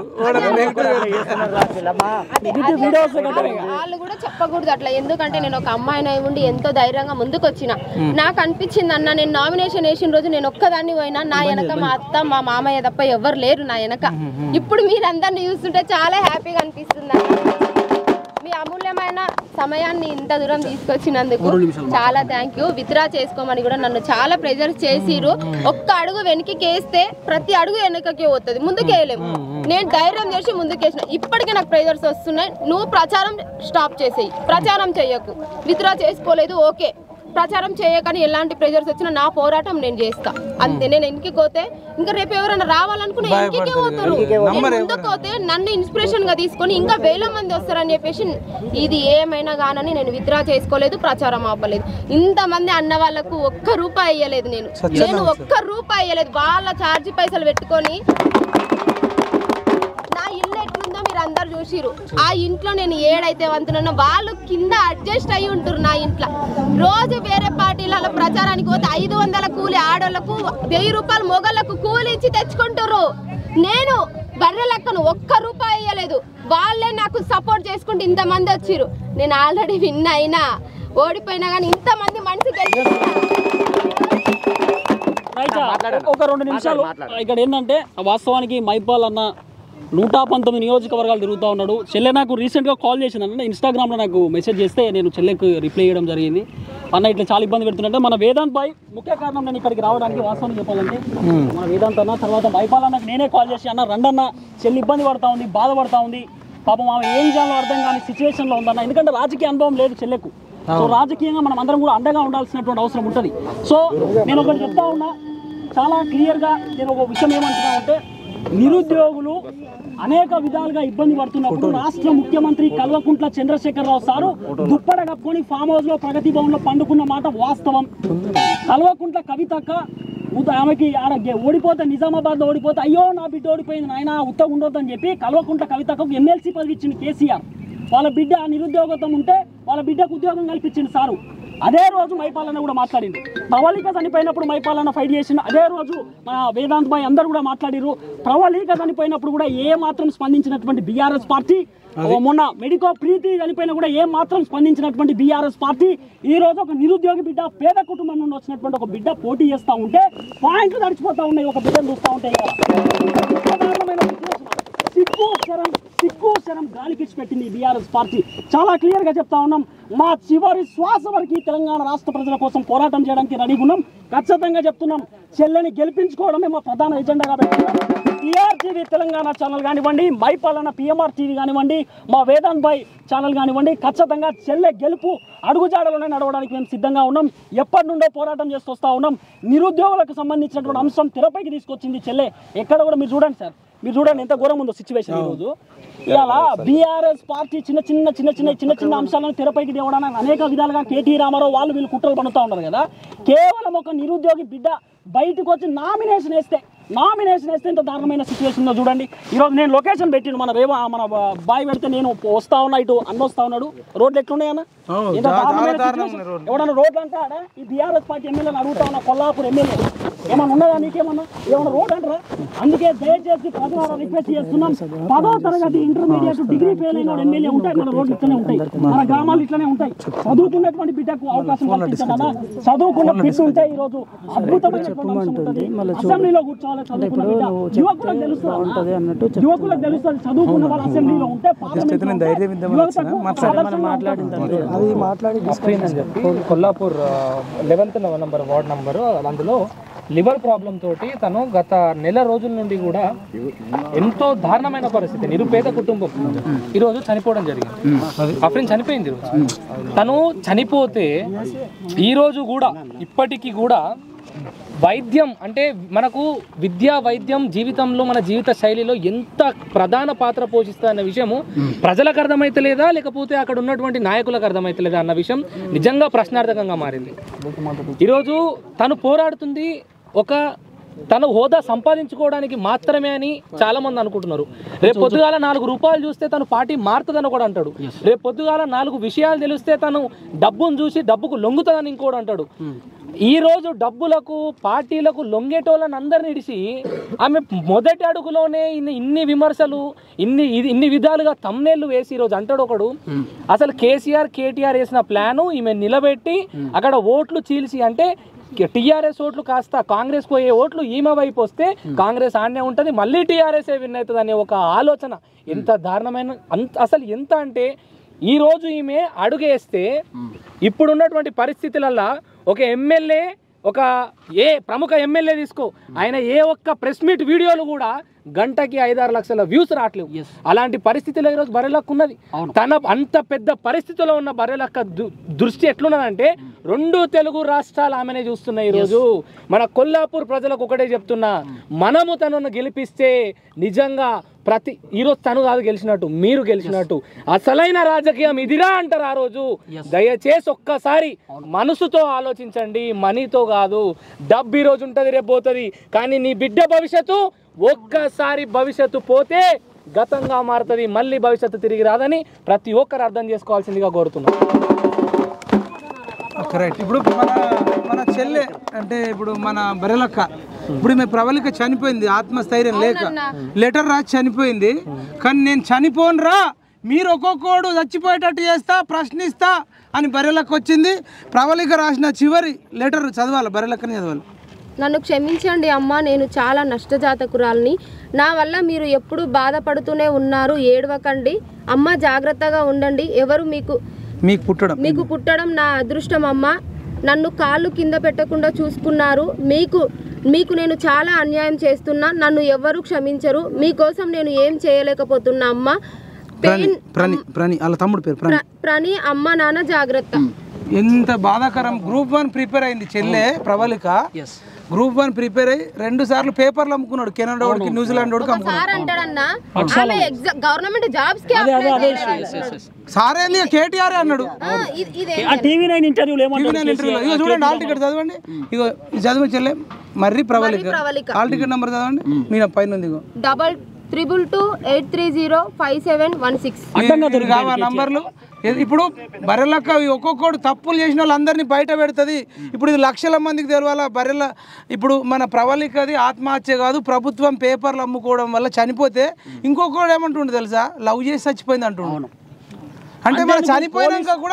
వాళ్ళు కూడా చెప్పకూడదు అట్లా. ఎందుకంటే నేను ఒక అమ్మాయిని అయి ఉండి ఎంతో ధైర్యంగా ముందుకు వచ్చిన. నాకు అనిపించింది అన్న, నేను నామినేషన్ వేసిన రోజు నేను ఒక్కదాన్ని పోయినా, నా వెనక మా అత్త మా మామ మామయ్య తప్ప ఎవరు లేరు నా వెనక. ఇప్పుడు మీరందరిని చూస్తుంటే చాలా హ్యాపీగా అనిపిస్తుంది. మీ అమూల్యమైన సమయాన్ని ఇంత దూరం తీసుకొచ్చినందుకు చాలా థ్యాంక్ యూ. విత్డ్రా చేసుకోమని కూడా నన్ను చాలా ప్రెజర్ చేసిరు. ఒక్క అడుగు వెనక్కి వేస్తే ప్రతి అడుగు వెనకకి పోతుంది, ముందుకు వేయలేము. నేను ధైర్యం చేసి ముందుకేసిన. ఇప్పటికే నాకు ప్రెజర్స్ వస్తున్నాయి. నువ్వు ప్రచారం స్టాప్ చేసేయి, ప్రచారం చేయకు. విత్డ్రా చేసుకోలేదు ఓకే, ప్రచారం చేయకని ఎలాంటి ప్రెజర్స్ వచ్చినా నా పోరాటం నేను చేస్తా అంతే. నేను వెనక్కి పోతే ఇంకా రేపు ఎవరైనా రావాలనుకున్నా వెనక్కి పోతారు. ముందుకు పోతే నన్ను ఇన్స్పిరేషన్ గా తీసుకొని ఇంకా వేల మంది వస్తారని చెప్పేసి ఇది ఏమైనా కానీ నేను విత్డ్రా చేసుకోలేదు, ప్రచారం ఆపలేదు. ఇంతమంది అన్న వాళ్ళకు ఒక్క రూపాయి ఇయ్యలేదు. నేను నేను ఒక్క రూపాయి ఇయ్యలేదు. వాళ్ళ ఛార్జీ పైసలు పెట్టుకొని నా ఇల్లు ఎట్లుందో మీరు అందరు చూసిరు. ఆ ఇంట్లో నేను ఏడైతే వంతున్నా వాళ్ళు కింద అడ్జస్ట్ అయ్యి ఉంటారు. నా ఇంట్లో రోజు వేరే పార్టీలలో ప్రచారానికి పోతే ఐదు వందల కూలి ఆడోళ్లకు, వెయ్యి రూపాయలు మొగళ్లకు కూలి ఇచ్చి తెచ్చుకుంటారు. నేను బర్రె లెక్కను ఒక్క రూపాయి ఇవ్వలేదు. వాళ్ళే నాకు సపోర్ట్ చేసుకుంటూ ఇంతమంది వచ్చిరు. నేను ఆల్రెడీ విన్ అయినా ఓడిపోయినా కానీ ఇంతమంది మనిషి ఒక రెండు నిమిషాలు ఇక్కడ ఏంటంటే వాస్తవానికి మైపాల్ అన్న నూట పంతొమ్మిది నియోజకవర్గాలు తిరుగుతూ ఉన్నాడు. చెల్లె నాకు రీసెంట్గా కాల్ చేసింది అన్న, ఇన్స్టాగ్రామ్లో నాకు మెసేజ్ చేస్తే నేను చెల్లెకు రిప్లై చేయడం జరిగింది. అన్న ఇట్లా చాలా ఇబ్బంది పెడుతున్నట్టే మన వేదాంత్ బాయ్ ముఖ్య కారణం నేను ఇక్కడికి రావడానికి. వాస్తవం చెప్పాలంటే మన వేదాంత్ అన్న తర్వాత మైపాల్ అన్నకు నేనే కాల్ చేసి అన్న రండన్న చెల్లి ఇబ్బంది పడతా ఉంది, బాధపడతా ఉంది, పాపం ఆమె ఏం చేయాలో అర్థం కాని సిచ్యువేషన్లో ఉందన్న. ఎందుకంటే రాజకీయ అనుభవం లేదు చెల్లెకు. సో రాజకీయంగా మనం అందరం కూడా అండగా ఉండాల్సినటువంటి అవసరం ఉంటుంది. సో నేను ఒకటి చెప్తా ఉన్నా చాలా క్లియర్గా. నేను ఒక విషయం ఏమంటున్నా అంటే నిరుద్యోగులు అనేక విధాలుగా ఇబ్బంది పడుతున్నప్పుడు రాష్ట్ర ముఖ్యమంత్రి కల్వకుంట్ల చంద్రశేఖరరావు సారు దుప్పడ కప్పుకొని ఫామ్ హౌస్ లో ప్రగతి భవన్ లో పండుకున్న మాట వాస్తవం. కల్వకుంట్ల కవితక్క ఆమెకి ఓడిపోతే నిజామాబాద్ లో ఓడిపోతే అయ్యో నా బిడ్డ ఓడిపోయింది నాయన ఉత్తగా ఉండొద్దని చెప్పి కల్వకుంట్ల కవితకు ఎమ్మెల్సీ పదవి ఇచ్చింది కేసీఆర్. వాళ్ళ బిడ్డ నిరుద్యోగతం ఉంటే వాళ్ళ బిడ్డకు ఉద్యోగం కల్పించింది సారు. అదే రోజు మైపాలన్న కూడా మాట్లాడింది. ప్రవళిక చనిపోయినప్పుడు మైపాలన్న ఫైట్ చేసింది. అదే రోజు మన వేదాంత్ భాయ్ అందరూ కూడా మాట్లాడిరు. ప్రవళిక చనిపోయినప్పుడు కూడా ఏ మాత్రం స్పందించినటువంటి బీఆర్ఎస్ పార్టీ, మొన్న మెడికో ప్రీతి చనిపోయినా కూడా ఏ మాత్రం స్పందించినటువంటి బీఆర్ఎస్ పార్టీ ఈ రోజు ఒక నిరుద్యోగి బిడ్డ పేద కుటుంబం నుండి వచ్చినటువంటి ఒక బిడ్డ పోటీ చేస్తూ ఉంటే పాయింట్లు తడిచిపోతా ఉన్నాయి. ఒక బిడ్డను చూస్తూ ఉంటే సిక్కు శరం సిక్కు శరం గాలికిచ్చి పెట్టింది బీఆర్ఎస్ పార్టీ. చాలా క్లియర్ గా చెప్తా ఉన్నాం. మా చివరి శ్వాస వరకు తెలంగాణ రాష్ట్ర ప్రజల కోసం పోరాటం చేయడానికి రెడీగా ఉన్నాం. ఖచ్చితంగా చెప్తున్నాం, చెల్లెని గెలిపించుకోవడమే మా ప్రధాన ఎజెండాగా పెట్టుకున్నాం. టీఆర్టీవీ తెలంగాణ ఛానల్ కానివ్వండి, మైపాలన్న పిఎంఆర్ టీవీ కానివ్వండి, మా వేదాంత్ భాయ్ ఛానల్ కానివ్వండి, ఖచ్చితంగా చెల్లె గెలుపు అడుగుజాడలోనే నడవడానికి మేము సిద్ధంగా ఉన్నాం. ఎప్పటి నుండో పోరాటం చేస్తూ వస్తూ ఉన్నాం. నిరుద్యోగులకు సంబంధించినటువంటి అంశం తెరపైకి తీసుకొచ్చింది చెల్లె. ఎక్కడ కూడా మీరు చూడండి సార్, మీరు చూడండి ఎంత ఘోరం ఉందో సిచ్యువేషన్ ఈరోజు. ఇలా బీఆర్ఎస్ పార్టీ చిన్న చిన్న చిన్న చిన్న చిన్న చిన్న అంశాలను తెరపైకి తేవడానికి అనేక విధాలుగా కేటీ రామారావు వాళ్ళు వీళ్ళు కుట్రలు పడుతూ ఉన్నారు కదా. కేవలం ఒక నిరుద్యోగి బిడ్డ బయటకు వచ్చి నామినేషన్ వేస్తే నామినేషన్ వేస్తే ఇంత దారుణమైన సిచ్యువేషన్లో చూడండి. ఈరోజు నేను లొకేషన్ పెట్టిండు మన రేవ మన బాయ్ పెడితే నేను వస్తా ఉన్నా, ఇటు అన్న వస్తా ఉన్నాడు. రోడ్లు ఎట్లున్నాయన్న ఎవడన్నా రోడ్లు అంటే ఆడ ఈ బీఆర్ఎస్ పార్టీ ఎమ్మెల్యేలు అడుగుతా ఉన్నా, కొల్లాపూర్ ఎమ్మెల్యే ఏమన్నా ఉన్నదా నీకేమన్నా ఏమన్నా రోడ్ అంటారా? అందుకే దయచేసి ప్రజల రిక్వెస్ట్ చేస్తున్నాం, పదో తరగతి ఇంటర్మీడియట్ డిగ్రీ ఫెయిల్ అయిన ఎమ్మెల్యే ఉంటాయి, మన రోడ్లు ఇట్లనే ఉంటాయి, మన గ్రామాలు ఇట్లనే ఉంటాయి. చదువుకున్నటువంటి బిడ్డకు అవకాశం కల్పించాలన్నా చదువుకున్న బిడ్డ ఉంటే ఈ రోజు అద్భుతమైనటువంటి అసెంబ్లీలో కూర్చోవాలి. చదువుకున్న బిడ్డ యువకులకు తెలుస్తుంది అన్నట్టు యువకులకు తెలుస్తుంది. చదువుకున్న వాళ్ళు అసెంబ్లీలో ఉంటే అది మాట్లాడి డిస్కషన్ అని చెప్పి Kollapur eleventh number ward number, అందులో లివర్ ప్రాబ్లం తోటి తను గత నెల రోజుల నుండి కూడా ఎంతో దారుణమైన పరిస్థితి, నిరుపేద కుటుంబం ఈరోజు చనిపోవడం జరిగింది. అఫ్రిన్ చనిపోయింది ఈరోజు. తను చనిపోతే ఈరోజు కూడా ఇప్పటికీ కూడా వైద్యం అంటే మనకు విద్యా వైద్యం జీవితంలో మన జీవిత శైలిలో ఎంత ప్రధాన పాత్ర పోషిస్తుంది అన్న విషయము ప్రజలకు అర్థమైతే లేదా, లేకపోతే అక్కడ ఉన్నటువంటి నాయకులకు అర్థమైతే లేదా అన్న విషయం నిజంగా ప్రశ్నార్థకంగా మారింది. ఈరోజు తను పోరాడుతుంది ఒక తను హోదా సంపాదించుకోవడానికి మాత్రమే అని చాలా మంది అనుకుంటున్నారు. రేపు పొద్దుగాల నాలుగు రూపాయలు చూస్తే తను పార్టీ మారుతుందని కూడా అంటాడు. రేపు పొద్దుగాల నాలుగు విషయాలు తెలిస్తే తను డబ్బును చూసి డబ్బుకు లొంగుతుందని ఇంకోటి అంటాడు. ఈ రోజు డబ్బులకు పార్టీలకు లొంగేటోళ్ళని అందరిని ఇడిసి ఆమె మొదటి అడుగులోనే ఇన్ని ఇన్ని విమర్శలు ఇన్ని ఇన్ని విధాలుగా తమ్నేళ్లు వేసి ఈరోజు అంటాడు ఒకడు. అసలు కేసీఆర్ కేటీఆర్ వేసిన ప్లాను ఈమె నిలబెట్టి అక్కడ ఓట్లు చీల్చి అంటే టీఆర్ఎస్ ఓట్లు కాస్త కాంగ్రెస్ పోయే ఓట్లు ఈమె వైపు వస్తే కాంగ్రెస్ ఆడనే ఉంటుంది, మళ్ళీ టీఆర్ఎస్ విన్ అవుతుంది అనే ఒక ఆలోచన. ఎంత దారుణమైన అంత అసలు ఎంత అంటే ఈరోజు ఈమె అడుగేస్తే ఇప్పుడున్నటువంటి పరిస్థితులల్లో ఒక ఎమ్మెల్యే ఒక ఏ ప్రముఖ ఎమ్మెల్యే తీసుకో, ఆయన ఏ ఒక్క ప్రెస్ మీట్ వీడియోలు కూడా గంటకి ఐదారు లక్షల వ్యూస్ రావట్లేవు. అలాంటి పరిస్థితిలో ఈరోజు బర్రెలక్క ఉన్నది. తన అంత పెద్ద పరిస్థితిలో ఉన్న బర్రెలక్క దృష్టి ఎట్లున్నదంటే రెండు తెలుగు రాష్ట్రాలు ఆమెనే చూస్తున్నాయి. ఈరోజు మన కొల్లాపూర్ ప్రజలకు ఒకటే చెప్తున్నా, మనము తనను గెలిపిస్తే నిజంగా ప్రతి ఈరోజు తను కాదు గెలిచినట్టు, మీరు గెలిచినట్టు. అసలైన రాజకీయం ఇదిరా అంటారు ఆ రోజు. దయచేసి ఒక్కసారి మనసుతో ఆలోచించండి, మనీతో కాదు. డబ్బు ఈ రోజు ఉంటుంది, రేపు పోతుంది, కానీ నీ బిడ్డ భవిష్యత్తు ఒక్కసారి భవిష్యత్తు పోతే గతంగా మారుతుంది, మళ్ళీ భవిష్యత్తు తిరిగి రాదని ప్రతి ఒక్కరు అర్థం చేసుకోవాల్సిందిగా కోరుతున్నాం. కరెక్ట్. ఇప్పుడు మన మన చెల్లె అంటే ఇప్పుడు మన బరెలక్క, ఇప్పుడు మీ ప్రవళిక చనిపోయింది ఆత్మస్థైర్యం లేక, లెటర్ రాసి చనిపోయింది. కానీ నేను చనిపోనురా, మీరు ఒక్కొక్కడు చచ్చిపోయేటట్టు చేస్తా, ప్రశ్నిస్తా అని బరెలక్క వచ్చింది. ప్రవళిక రాసిన చివరి లెటర్ చదవాలి, బరెలక్కని చదవాలి. నన్ను క్షమించండి అమ్మ, నేను చాలా నష్టజాతకురాల్ని. నా వల్ల మీరు ఎప్పుడు బాధపడుతూనే ఉన్నారు, ఏడవకండి అమ్మ, జాగ్రత్తగా ఉండండి. ఎవరు మీకు మీకు పుట్టడం మీకు పుట్టడం నా అదృష్టం అమ్మ. నన్ను కాళ్ళు కింద పెట్టకుండా చూసుకున్నారు. మీకు మీకు నేను చాలా అన్యాయం చేస్తున్నా, నన్ను ఎవరు క్షమించరు. మీకోసం నేను ఏం చేయలేకపోతున్నా అమ్మ. పెయిన్ తమ్ముడు పేరు ప్రణి ప్రణి అమ్మ నాన్న జాగ్రత్త. ఎంత బాధాకరం. గ్రూప్ వన్ ప్రిపేర్ అయింది చెల్లె ప్రవళిక. గ్రూప్ వన్ ప్రిపేర్ అయ్యి రెండు సార్లు పేపర్లు అమ్ముకున్నాడు, కెనడా వాడికి న్యూజిలాండ్ వాడికి గవర్నమెంట్ జాబ్స్ కి సార్ ఏంది కేటీఆర్ అన్నాడు. చూడండి హాల్ టికెట్ చదవండి, ఇగో చదివి చెల్లె Marri Pravalika hall ticket number చదవండి, మీ పైన ఉంది double triple two eight three zero five seven one six నంబర్లు. ఇప్పుడు బర్రెలక్క ఒక్కొక్కడు తప్పులు చేసిన వాళ్ళందరినీ బయట పెడుతుంది. ఇప్పుడు ఇది లక్షల మందికి తెలవాలా బర్రెల. ఇప్పుడు మన ప్రవళికది ఆత్మహత్య కాదు, ప్రభుత్వం పేపర్లు అమ్ముకోవడం వల్ల చనిపోతే ఇంకొకడు ఏమంటుండే తెలుసా, లవ్ చేసి చచ్చిపోయింది అంటుండు. అంటే మనం చనిపోయినాక కూడా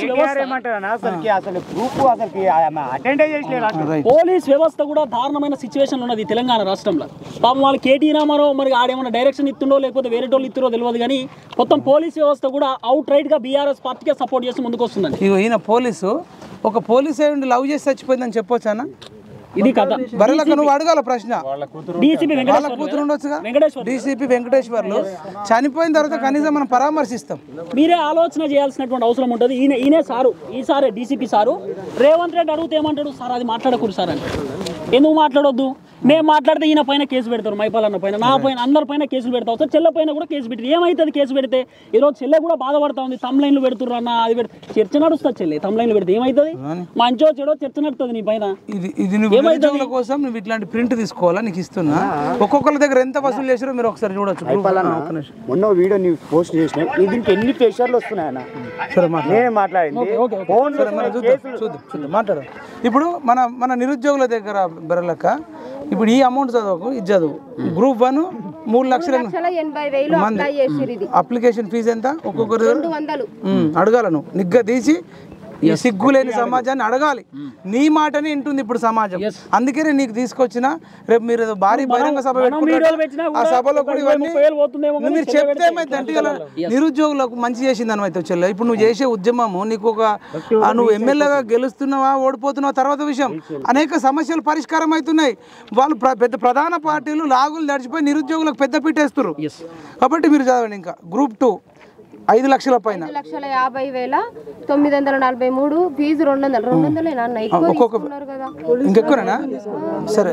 పోలీస్ వ్యవస్థ కూడా దారుణమైన సిచ్యువేషన్ ఉన్నది తెలంగాణ రాష్ట్రంలో. పాపం వాళ్ళు కేటీ రామారావు మరి ఆడేమన్నా డైరెక్షన్ ఇస్తుండో లేకపోతే వేరే వాళ్ళు ఇస్తుండో తెలియదు, కానీ మొత్తం పోలీస్ వ్యవస్థ కూడా అవుట్ రైట్ గా బీఆర్ఎస్ పార్టీకే సపోర్ట్ చేసి ముందుకు వస్తుందండి. ఈయన పోలీసు ఒక పోలీస్ అయ్యి లవ్ చేసి చచ్చిపోయిందని చెప్పొచ్చానా? ఇది కథ. బర్రెలకు నువ్వు అడగాల ప్రశ్న. డీసీపీ వాళ్ళ కూతురు ఉండొచ్చుగా, డీసీపీ వెంకటేశ్వర్లు చనిపోయిన తర్వాత కనీసం మనం పరామర్శిస్తాం. మీరే ఆలోచన చేయాల్సినటువంటి అవసరం ఉంటుంది. ఈయన ఈయనే సారు, ఈ సారే డీసీపీ సారు. రేవంత్ రెడ్డి అడిగితే ఏమంటాడు, సార్ అది మాట్లాడకూడదు సార్ అంటే. ఎందుకు మాట్లాడొద్దు? మేము మాట్లాడితే ఈయన పైన కేసు పెడతారు, మైపాలన్న పైన, నా పైన, అందరి పైన కేసులు పెడతా వస్తారు. చెల్లె పైన కూడా కేసు పెట్టి ఏమవుతుంది? కేసు పెడితే ఈరోజు చెల్లె కూడా బాధపడతా ఉంది. తమ్లైన్లు పెడుతుర్రు అన్న, అది పెడితే చర్చ నడుస్తుంది. చెల్లె తమ్లైన్లు పెడితే ఏమవుతుంది? మంచో చెడో చర్చ నడుతుంది నీ పైన. ఇది ఇది నువ్వు కోసం నువ్వు ఇట్లాంటి ప్రింట్ తీసుకోవాలా, నీకు ఇస్తున్నా. ఒక్కొక్కరి దగ్గర ఎంత వసూలు చేసారో మీరు ఒకసారి చూడొచ్చు. మొన్న వీడియో నీవు పోస్ట్ చేసిన దీనికి ఎన్ని ప్రెషర్లు వస్తున్నాయన్న? సరే నేను మాట్లాడింది చూద్దాం మాట్లాడు. ఇప్పుడు మన మన నిరుద్యోగుల దగ్గర బెరలక్క, ఇప్పుడు ఈ అమౌంట్ చదవకు, ఇది చదువు. గ్రూప్ వన్ మూడు లక్షల మంది అప్లికేషన్ ఫీజు ఎంత ఒక్కొక్కరు అడగాల. నువ్వు నిగ్గా తీసి ఈ సిగ్గులేని సమాజాన్ని అడగాలి. నీ మాటని వింటుంది ఇప్పుడు సమాజం. అందుకనే నీకు తీసుకొచ్చిన రేపు మీరు ఏదో భారీ బహిరంగ సభ పెట్టుకుంటారు, ఆ సభలో కూడా ఇవన్నీ మీరు చెప్తే ఏమైందంటే నిరుద్యోగులకు మంచి చేసింది అనమైతే చెల్లె. ఇప్పుడు నువ్వు చేసే ఉద్యమము నీకు ఒక నువ్వు ఎమ్మెల్యేగా గెలుస్తున్నావా ఓడిపోతున్నావా తర్వాత విషయం, అనేక సమస్యలు పరిష్కారం అవుతున్నాయి. వాళ్ళు పెద్ద ప్రధాన పార్టీలు లాగులు నడిచిపోయి నిరుద్యోగులకు పెద్ద పీటేస్తారు. కాబట్టి మీరు చదవండి. ఇంకా గ్రూప్ టూ ఐదు లక్షల పైన లక్షల యాభై వేల తొమ్మిది వందల నలభై మూడు ఫీజు రెండు వందలు రెండు వందలేనా ఇంకెక్కువనా? సరే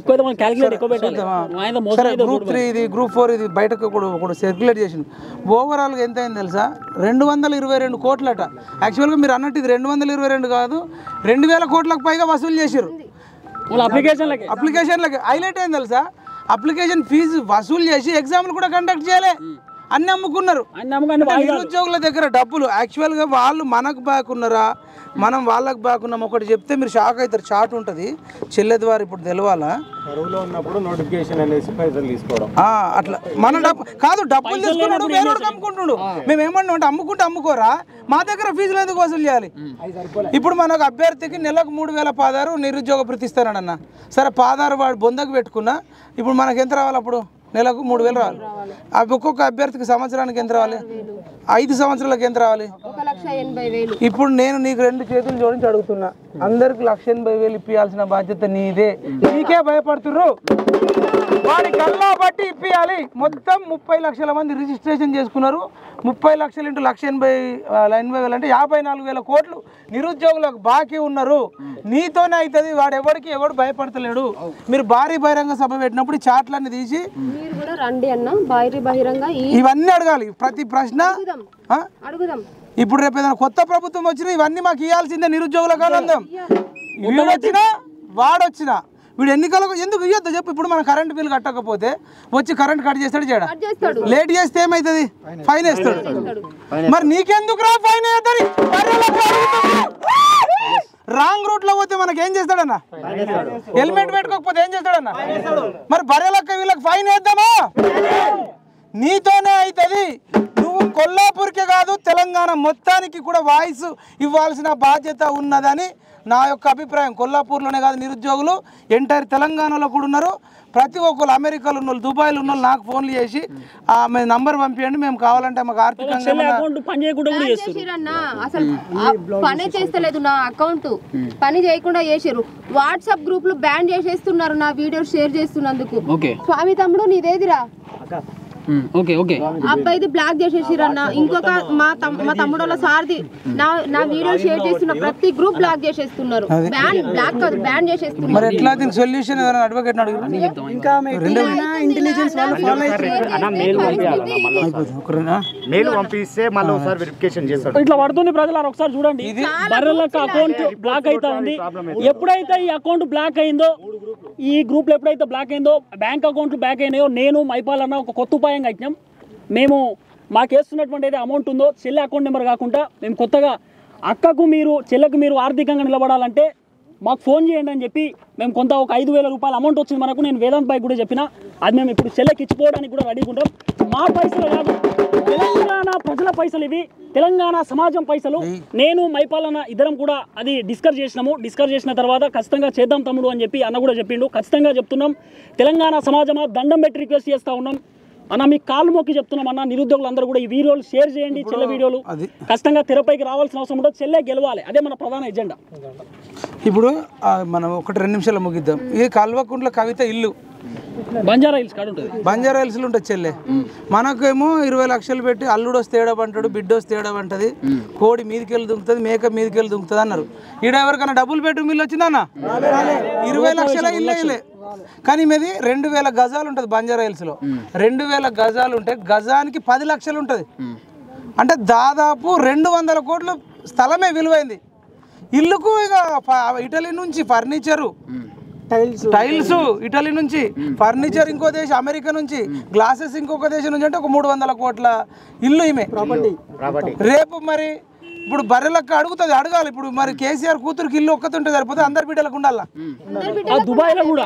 సరే గ్రూప్ త్రీ ఇది గ్రూప్ ఫోర్ ఇది బయటకు కూడా సర్క్యులేట్ చేసింది. ఓవరాల్గా ఎంత అయింది తెలుసా? రెండు వందల ఇరవై రెండు కోట్లట. యాక్చువల్గా మీరు అన్నట్టు ఇది రెండు వందల ఇరవై రెండు కాదు, రెండు వేల కోట్లకు పైగా వసూలు చేశారు అప్లికేషన్లకి. అప్లికేషన్లకి హైలైట్ అయింది తెలుసా? అప్లికేషన్ ఫీజు వసూలు చేసి ఎగ్జామ్లు కూడా కండక్ట్ చేయలే, అన్ని అమ్ముకున్నారు. నిరుద్యోగుల దగ్గర డబ్బులు యాక్చువల్గా వాళ్ళు మనకు బాకున్నారా మనం వాళ్ళకి బాగున్నాం ఒకటి చెప్తే మీరు షాక్ అవుతారు. చాట్ ఉంటుంది చెల్లె ద్వారా ఇప్పుడు తెలవాలా ఉన్నప్పుడు నోటిఫికేషన్ అనేసి పైసలు తీసుకోవడం అట్లా మన డబ్బు కాదు డబ్బులు తీసుకున్నాడు వేరే అమ్ముకుంటున్నాడు. మేము ఏమన్నా అంటే అమ్ముకుంటే అమ్ముకోరా మా దగ్గర ఫీజులు ఎందుకు వసూలు చేయాలి? ఇప్పుడు మనకు అభ్యర్థికి నెలకు మూడు వేల పాదారు నిరుద్యోగ భృతి ఇస్తానన్న సరే పాదారు వాడు బొందకు పెట్టుకున్నా ఇప్పుడు మనకి ఎంత రావాలి? అప్పుడు నెలకు మూడు వేలు రావాలి. అవి ఒక్కొక్క అభ్యర్థికి సంవత్సరానికి ఎంత రావాలి? ఐదు సంవత్సరాలకు ఎంత రావాలి? ఇప్పుడు నేను నీకు రెండు చేతులు జోడించి అడుగుతున్నా అందరికి లక్ష ఎనభై వేలు ఇప్పియాల్సిన బాధ్యత నీదే. నీకే భయపడుతుర్రు వాడి గల్లా బట్టి ఇప్పియాలి. మొత్తం ముప్పై లక్షల మంది రిజిస్ట్రేషన్ చేసుకున్నారు. ముప్పై లక్షలు ఇంటూ లక్ష ఎనభై ఎనభై వేలు అంటే యాభై నాలుగు వేల కోట్లు నిరుద్యోగులకు బాకీ ఉన్నారు. నీతోనే అవుతుంది. వాడు ఎవరికి ఎవడు భయపడతలేడు. మీరు భారీ బహిరంగ సభ పెట్టినప్పుడు చాట్లన్నీ తీసి ఇవన్నీ అడగాలి. ప్రతి ప్రశ్న ఇప్పుడు రేపు ఏదైనా కొత్త ప్రభుత్వం వచ్చినా ఇవన్నీ మాకు ఇవ్వాల్సిందే. నిరుద్యోగులకు ఆనందం. వీడు వచ్చినా వాడొచ్చినా వీడు ఎన్నికలకు ఎందుకు ఇవ్వద్దు చెప్పు. ఇప్పుడు మనం కరెంట్ బిల్ కట్టకపోతే వచ్చి కరెంట్ కట్ చేస్తాడు చేయడా? లేట్ చేస్తే ఏమవుతుంది? ఫైన్ వేస్తాడు. మరి నీకెందుకు రా ఫైన్ వేయద్దని రాంగ్ రూట్ లో పోతే మనకి ఏం చేస్తాడన్న? హెల్మెట్ పెట్టుకోకపోతే ఏం చేస్తాడన్న? మరి బర్రెలక్క వీళ్ళకి ఫైన్ వేద్దామా? నీతోనే అవుతుంది. నువ్వు కొల్లాపూర్కే కాదు తెలంగాణ మొత్తానికి కూడా వాయిస్ ఇవ్వాల్సిన బాధ్యత ఉన్నదని నా యొక్క అభిప్రాయం. కొల్లాపూర్లోనే కాదు నిరుద్యోగులు ఎంటైర్ తెలంగాణలో కూడా ఉన్నారు. ప్రతి ఒక్కరు అమెరికాలో ఉన్న వాళ్ళు దుబాయ్లో ఉన్న వాళ్ళు నాకు ఫోన్లు చేసి ఆమె నంబర్ పంపించండి మేము కావాలంటే మాకు ఆర్థికంగా పని చేస్తలేదు. నా అకౌంట్ పని చేయకుండా చేసారు. వాట్సాప్ గ్రూప్ లో బ్యాన్ చేసేస్తున్నారు నా వీడియో షేర్ చేస్తున్నందుకు. స్వామి తమ్ముడు నీదేదిరా అబ్బాయిది బ్లాక్ చేసేసిరన్న. ఇంకొక మా మా తమ్ముడు వాళ్ళ సార్ది నా నా వీడియో షేర్ చేస్తున్న ప్రతి గ్రూప్ బ్లాక్ చేసేస్తున్నారు. బ్యాన్ బ్లాక్ కాదు బ్యాన్ చేసేస్తున్నారు. మరి ఎట్లా దీనికి సొల్యూషన్ ఎవరైనా అడ్వకేట్ అడుగు. ఇంకా ఇంటెలిజెన్స్ వాళ్ళు ఫాలో మెయిల్ పంపిస్తే మళ్ళీ ఒకసారి వెరిఫికేషన్ చేస్తారు. ఇట్లా పడుతుంది ప్రజలు ఒకసారి చూడండి. బర్రెలకు అకౌంట్ బ్లాక్ అవుతా ఉంది. ఎప్పుడైతే ఈ అకౌంట్ బ్లాక్ అయిందో ఈ గ్రూప్ లో ఎప్పుడైతే బ్లాక్ అయిందో బ్యాంక్ అకౌంట్లు బ్లాక్ అయినాయో నేను మైపాల్ అన్న ఒక కొత్త ఉపాయం కట్టినాం. మేము మాకు వేస్తున్నటువంటి ఏదైతే అమౌంట్ ఉందో చెల్లె అకౌంట్ నెంబర్ కాకుండా మేము కొత్తగా అక్కకు మీరు చెల్లెకు మీరు ఆర్థికంగా నిలబడాలంటే మాకు ఫోన్ చేయండి అని చెప్పి మేము కొంత ఒక ఐదు వేల రూపాయల అమౌంట్ వచ్చింది మనకు. నేను వేదాంత్ బాయ్ కూడా చెప్పిన అది మేము ఇప్పుడు చెల్లెకి ఇచ్చిపోవడానికి కూడా రెడీగా ఉంటాం. మా పైసలు కాదు తెలంగాణ ప్రజల పైసలు ఇవి, తెలంగాణ సమాజం పైసలు. నేను మైపాలన్న ఇద్దరం కూడా అది డిస్కస్ చేసినాము. డిస్కస్ చేసిన తర్వాత ఖచ్చితంగా చేద్దాం తమ్ముడు అని చెప్పి అన్న కూడా చెప్పిండు. ఖచ్చితంగా చెప్తున్నాం. తెలంగాణ సమాజమా దండం పెట్టి రిక్వెస్ట్ చేస్తూ ఉన్నాం అన్న. మీకు కాళ్ళు మొక్కి చెప్తున్నాం అన్న. నిరుద్యోగులు అందరూ కూడా ఈ వీడియోలు షేర్ చేయండి. చెల్లె వీడియోలు ఖచ్చితంగా తెరపైకి రావాల్సిన అవసరం ఉండదు. చెల్లె గెలవాలి. అదే మన ప్రధాన ఎజెండా. ఇప్పుడు మనం ఒకటి రెండు నిమిషాలు ముగిద్దాం. ఇది కల్వకుంట్ల కవిత ఇల్లు బంజారా హిల్స్ కాడ ఉంటుంది. బంజారా హిల్స్లో ఉంటుంది చెల్లె. మనకేమో ఇరవై లక్షలు పెట్టి అల్లుడు వస్తే ఏడవంటాడు, బిడ్డ వస్తే ఏడవంటది, కోడి మీదికెళ్ళి దుంకుతుంది, మేక మీదికెళ్ళి దుంకుతుంది అన్నారు. ఈడ ఎవరికైనా డబుల్ బెడ్రూమ్ ఇల్లు వచ్చిందన్న ఇరవై లక్షల ఇల్లు ఇల్లే. కానీ మీది రెండు వేల గజాలు ఉంటుంది బంజారా హిల్స్లో. రెండు వేల గజాలు ఉంటే గజానికి పది లక్షలు ఉంటుంది. అంటే దాదాపు రెండు వందల కోట్ల స్థలమే విలువైంది. ఇల్లుకు ఇక ఇటలీ నుంచి ఫర్నిచరు, టైల్స్ ఇటలీ నుంచి, ఫర్నిచర్ ఇంకో దేశం అమెరికా నుంచి, గ్లాసెస్ ఇంకొక దేశం నుంచి. అంటే ఒక మూడు వందల కోట్ల ఇల్లు ఈమె. రేపు మరి ఇప్పుడు బర్రెలక్క అడుగుతుంది, అడగాలి. ఇప్పుడు మరి కేసీఆర్ కూతురికి ఇల్లు ఒక్కతుంటే సరిపోతే అందరి బిడ్డలకు ఉండాలా? దుబాయ్లో కూడా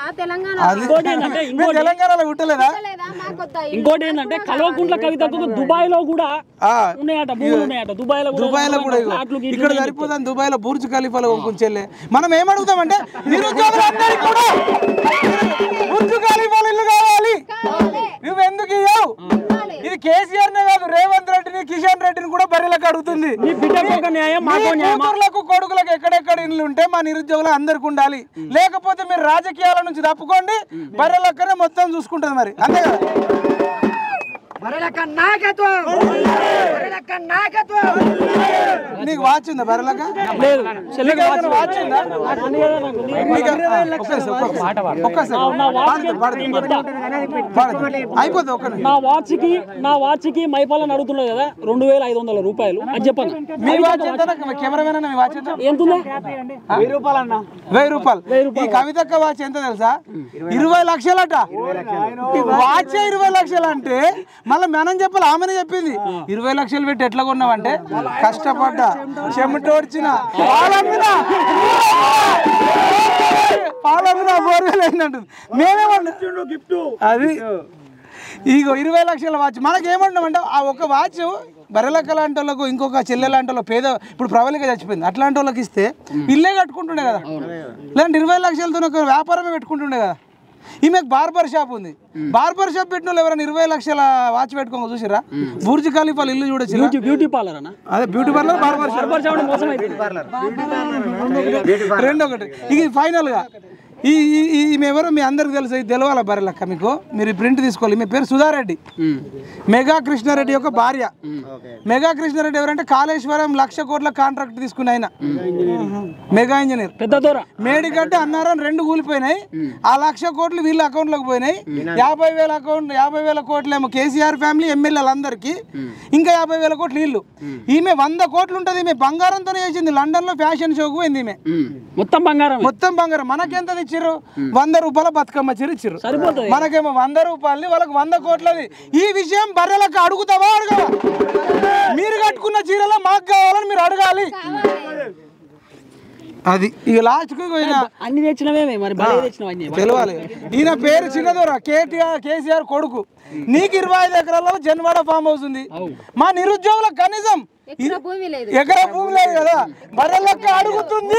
తెలంగాణలో పుట్టలేదా? ఇంకోటి ఏంటంటే కల్వకుంట్ల కవితకు దుబాయ్ లో కూడా ఉన్నాయట, ఉన్నాయట. దుబాయ్ లో దుబాయ్ లో కూడా ఇక్కడ సరిపోతుంది. దుబాయ్ లో బుర్జ్ ఖలీఫాలో కొంచెం మనం ఏమడుగుతామంటే నిరుద్యోగులందరికీ కూడా బుర్జ్ ఖలీఫాలో ఇల్లు కావాలి. నువ్వు ఎందుకు ఇవ్వవు? ఇది కేసీఆర్ నే కాదు రేవంత్ రెడ్డిని, కిషన్ రెడ్డిని కూడా బర్రెలకు అడుగుతుంది. కూతుర్లకు కొడుకులకు ఎక్కడెక్కడ ఇల్లు ఉంటే మా నిరుద్యోగులు అందరికి ఉండాలి. లేకపోతే మీరు రాజకీయాల నుంచి తప్పుకోండి, బర్రెలక్కనే మొత్తం చూసుకుంటుంది. మరి అంతే కదా? నీకు వాచ్ ఉందా బర్రెలక్క? వాచ్ ఉందా? అయిపోతుంది. ఒక నా వాచ్ కి నా వాచ్ కి మైపాలని అడుగుతున్నారు కదా రెండు వేల ఐదు వందల రూపాయలు. అది చెప్పండి. మీ వాచ్ కెమెరామెన్ మీ వాచ్ ఎంత? వెయ్యి రూపాయలు అన్న. వెయ్యి రూపాయలు. ఈ కవితక్క వాచ్ ఎంత తెలుసా? ఇరవై లక్షలట. వాచ్ ఇరవై లక్షలు అంటే మళ్ళీ మళ్ళీ మేనం చెప్పాలి ఆమెనే చెప్పింది ఇరవై లక్షలు పెట్టి ఎట్లా కొన్నావంటే కష్టపడ్డా చెమటోడ్చిన పాలమ్మినా పాలమ్మినా బోర్వేలు అయిందంటుంది మేమేమన్నా గిఫ్ట్ అది ఇగో ఇరవై లక్షల వాచ్ మనకేమంటామంటే ఆ ఒక వాచ్ బర్రెలక్క లాంటి వాళ్ళకు ఇంకొక చెల్లె లాంటి వాళ్ళు పేద ఇప్పుడు ప్రవళిక చచ్చిపోయింది అట్లాంటి వాళ్ళకి ఇస్తే ఇల్లే కట్టుకుంటుండే కదా లేదంటే ఇరవై లక్షలతో ఒక వ్యాపారమే పెట్టుకుంటుండే కదా ఈమెకు బార్బర్ షాప్ ఉంది బార్బర్ షాప్ పెట్టిన వాళ్ళు ఎవరైనా ఇరవై లక్షల వాచ్ పెట్టుకోక చూసిరా బూర్జ్ ఖలీఫాలు ఇల్లు చూడొచ్చు బ్యూటీ పార్లర్ అన్న అదే బ్యూటీ పార్లర్ బార్బర్ షాప్ రెండు ఒకటి ఇది ఫైనల్ గా ఈ ఈమె ఎవరో మీ అందరికి తెలుసు ఇది తెలవాలా బర్రెలక్క మీకు మీరు ప్రింట్ తీసుకోవాలి మీ పేరు సుధారెడ్డి మెగా కృష్ణారెడ్డి యొక్క భార్య మెగా కృష్ణారెడ్డి ఎవరంటే కాళేశ్వరం లక్ష కోట్ల కాంట్రాక్ట్ తీసుకుని ఆయన మెగా ఇంజనీర్ పెద్ద మేడిగడ్డ అన్నారని రెండు కూలిపోయినాయి ఆ లక్ష కోట్లు వీళ్ళ అకౌంట్ లోకి పోయినాయి యాభై వేల అకౌంట్ యాభై వేల కోట్లు ఏమో కేసీఆర్ ఫ్యామిలీ ఎమ్మెల్యేలు అందరికి ఇంకా యాభై వేల కోట్లు వీళ్ళు ఈమె వంద కోట్లు ఉంటుంది ఈమె బంగారంతోనే చేసింది లండన్ లో ఫ్యాషన్ షోకు పోయింది ఈమె మొత్తం బంగారం మొత్తం బంగారం మనకెంత ఇచ్చిర్రు వంద రూపాయల బతుకమ్మ చీర ఇచ్చిర్రు మనకేమో వంద రూపాయలని వాళ్ళకి వంద కోట్లది ఈ విషయం బర్రెలకు అడుగుతావా అడగవా మీరు కట్టుకున్న చీరలో మాకు కావాలని మీరు అడగాలి అది ఇక లాస్ట్ కు అన్ని తెచ్చినవే మరి తెలవాలి ఈయన పేరు చిన్నదోర కేటీఆర్ కేసీఆర్ కొడుకు నీకు ఇరవై ఐదు ఎకరాలలో జన్వాడ ఫామ్ హౌస్ ఉంది మా నిరుద్యోగులకు కనీసం ఎకరా భూమి లేదు కదా బర్రెలక్క అడుగుతుంది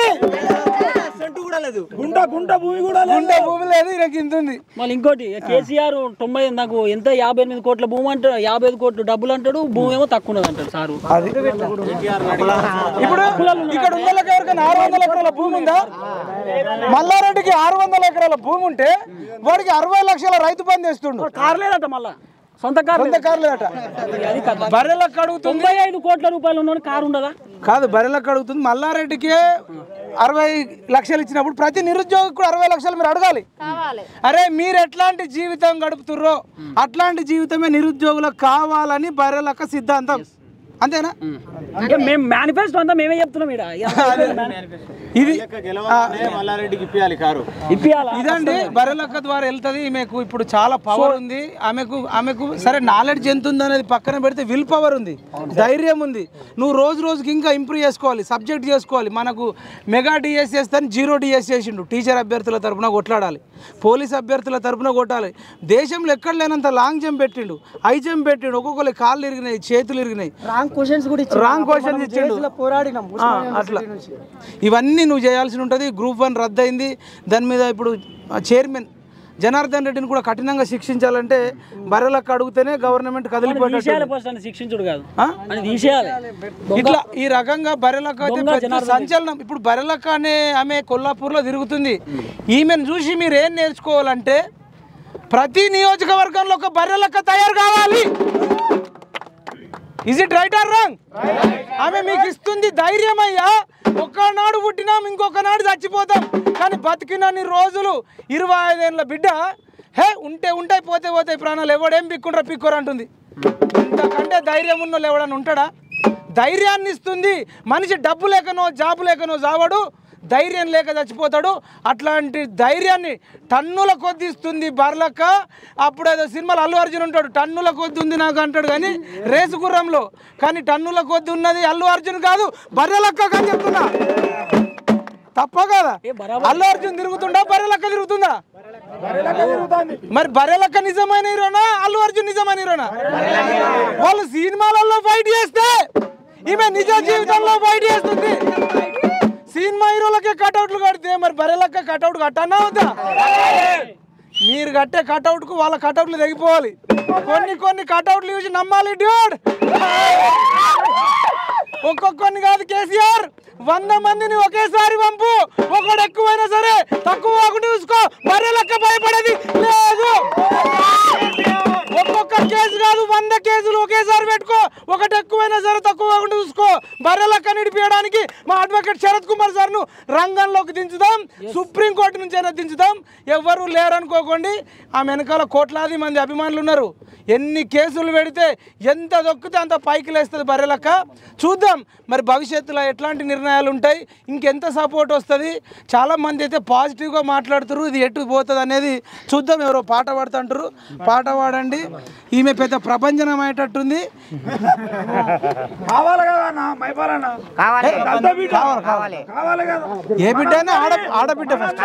గుంట గుంట భూమి కూడా గుంట భూమి లేదు ఈయనకి ఇంత ఉంది మళ్ళీ ఇంకోటి కేసీఆర్ తొంభై నాకు ఎంత యాభై ఎనిమిది కోట్ల భూమి అంటాడు యాభై ఐదు కోట్లు డబ్బులు అంటాడు భూమి ఏమో తక్కువ ఉన్నది అంటాడు సారు ఇప్పుడు ఇక్కడ ఉన్న ఎవరికైనా ఆరు వందల ఎకరాల భూమి ఉందా మల్లారెడ్డికి ఆరు వందల ఎకరాల భూమి ఉంటే వాడికి అరవై లక్షల రైతు బంధు వేస్తుండు కారు లేదట మళ్ళా సొంత కారు సొంత కారు లేదట బర్రెలకు అడుగుతుంది తొంభై ఐదు కోట్ల రూపాయలు ఉన్న కారు ఉండదా కాదు బర్రెలకు అడుగుతుంది మల్లారెడ్డికి అరవై లక్షలు ఇచ్చినప్పుడు ప్రతి నిరుద్యోగి కూడా అరవై లక్షలు మీరు అడగాలి అరే మీరు ఎట్లాంటి జీవితం గడుపుతుర్రో అట్లాంటి జీవితమే నిరుద్యోగులకు కావాలని బర్రెలక్క సిద్ధాంతం అంతేనా మేము మేనిఫెస్టో అంతా మేమే చెప్తున్నాం ఇది ఇదండి బర్రెలక్క ద్వారా వెళ్తుంది ఈమెకు ఇప్పుడు చాలా పవర్ ఉంది ఆమెకు ఆమెకు సరే నాలెడ్జ్ ఎంత ఉంది అనేది పక్కన పెడితే విల్ పవర్ ఉంది ధైర్యం ఉంది నువ్వు రోజు రోజుకి ఇంకా ఇంప్రూవ్ చేసుకోవాలి సబ్జెక్ట్ చేసుకోవాలి మనకు మెగా డిఎస్ చేస్తాను జీరో డిఎస్ చేసిండు టీచర్ అభ్యర్థుల తరపున కొట్లాడాలి పోలీస్ అభ్యర్థుల తరపున కొట్టాలి దేశంలో ఎక్కడ లేనంత లాంగ్ జంప్ పెట్టిండు హై జంప్ పెట్టిండు ఒక్కొక్కరి కాళ్ళు ఇరిగినాయి చేతులు ఇరిగినాయి రాంగ్ క్వశ్చన్స్ కూడా రాంగ్ క్వశ్చన్స్ ఇచ్చిండు పోరాడినాం అట్లా ఇవన్నీ నువ్వు చేయాల్సి ఉంటుంది గ్రూప్ వన్ రద్దయింది దాని మీద ఇప్పుడు చైర్మన్ జనార్దన్ రెడ్డిని కూడా కఠినంగా శిక్షించాలంటే బర్రెలకు అడిగితేనే గవర్నమెంట్ కదిలిపోతుంది శిక్షించుడు కాదు ఇట్లా ఈ రకంగా బర్రెలకు అయితే సంచలనం ఇప్పుడు బర్రెలకు అనే ఆమె కొల్లాపూర్లో తిరుగుతుంది ఈమెను చూసి మీరు ఏం నేర్చుకోవాలంటే ప్రతి నియోజకవర్గంలో ఒక బర్రెలక్క తయారు కావాలి is it right or wrong ఆమె మీకు ఇస్తుంది ధైర్యం అయ్యా ఒక్కనాడు పుట్టినాం ఇంకొక నాడు చచ్చిపోతాం కానీ బతికినన్ని రోజులు ఇరవై ఐదేళ్ళ బిడ్డ హే ఉంటే ఉంటాయి పోతే పోతాయి ప్రాణాలు ఎవడేం పిక్కుండ్రా పిక్కోరు అంటుంది ఇంతకంటే ధైర్యం ఉన్న ఎవడని ఉంటాడా ధైర్యాన్ని ఇస్తుంది మనిషి డబ్బు లేకనో జాబు లేకనో జావడు ధైర్యం లేక చచ్చిపోతాడు అట్లాంటి ధైర్యాన్ని టన్నుల కొద్ది ఇస్తుంది బర్లక్క అప్పుడు ఏదో సినిమాలో అల్లు అర్జున్ ఉంటాడు టన్నుల కొద్ది ఉంది నాకు అంటాడు కానీ రేసు గుర్రంలో కానీ టన్నుల కొద్ది ఉన్నది అల్లు అర్జున్ కాదు బర్రెలక్క అని చెప్తున్నా తప్ప కదా అల్లు అర్జున్ తిరుగుతుండా బర్రెలక్క తిరుగుతుందా మరి బర్రెలక్క నిజమైన హీరోనా అల్లు అర్జున్ నిజమైన హీరోనా వాళ్ళు సినిమాలలో ఫైట్ చేస్తే ఈమె నిజ జీవితంలో ఫైట్ చేస్తుంది సినిమా హీరోలకే కటౌట్లు కడితే మరి బర్రెలక్క కటౌట్ కట్టన్నా అవుతా మీరు కట్టే కటౌట్కు వాళ్ళ కటౌట్లు తెగిపోవాలి కొన్ని కొన్ని కటౌట్లు చూసి నమ్మాలి డ్యూడ్ ఒక్కొక్కరిని కాదు కేసీఆర్ వంద మందిని ఒకేసారి పంపు ఒకడు ఎక్కువైనా సరే తక్కువ కాకుండా చూసుకో బర్రెలక్క భయపడేది లేదు ఒక్కొక్క కేసు కాదు వంద కేసులు ఒకేసారి పెట్టుకో ఒకటి ఎక్కువైనా సరే తక్కువ కాకుండా చూసుకో బర్రెలక్క నిడిపించడానికి మా అడ్వకేట్ శరత్ కుమార్ సార్ను రంగంలోకి దించుదాం సుప్రీంకోర్టు నుంచి అయినా దించుదాం ఎవరు లేరనుకోకండి ఆ వెనకాల కోట్లాది మంది అభిమానులు ఉన్నారు ఎన్ని కేసులు పెడితే ఎంత దొక్కితే అంత పైకి లేస్తుంది బర్రెలక్క చూద్దాం మరి భవిష్యత్తులో ఎట్లాంటి నిర్ణయాలు ఉంటాయి ఇంకెంత సపోర్ట్ వస్తుంది చాలామంది అయితే పాజిటివ్గా మాట్లాడుతారు ఇది ఎటు పోతుంది అనేది చూద్దాం ఎవరో పాట పాడుతుంటారు పాట పాడండి ఈమె పెద్ద ప్రపంచనం అయ్యేటట్టుంది. కావాలి కదా మైపాలన్నా, ఏ బిడ్డ అయినా ఆడ ఆడబిడ్డ ఫస్ట్,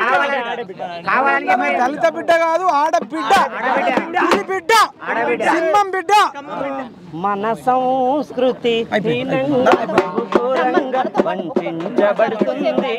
దళిత బిడ్డ కాదు ఆడబిడ్డ, బిడ్డ సింహం బిడ్డ. మన సంస్కృతి వంచబడుతుంది,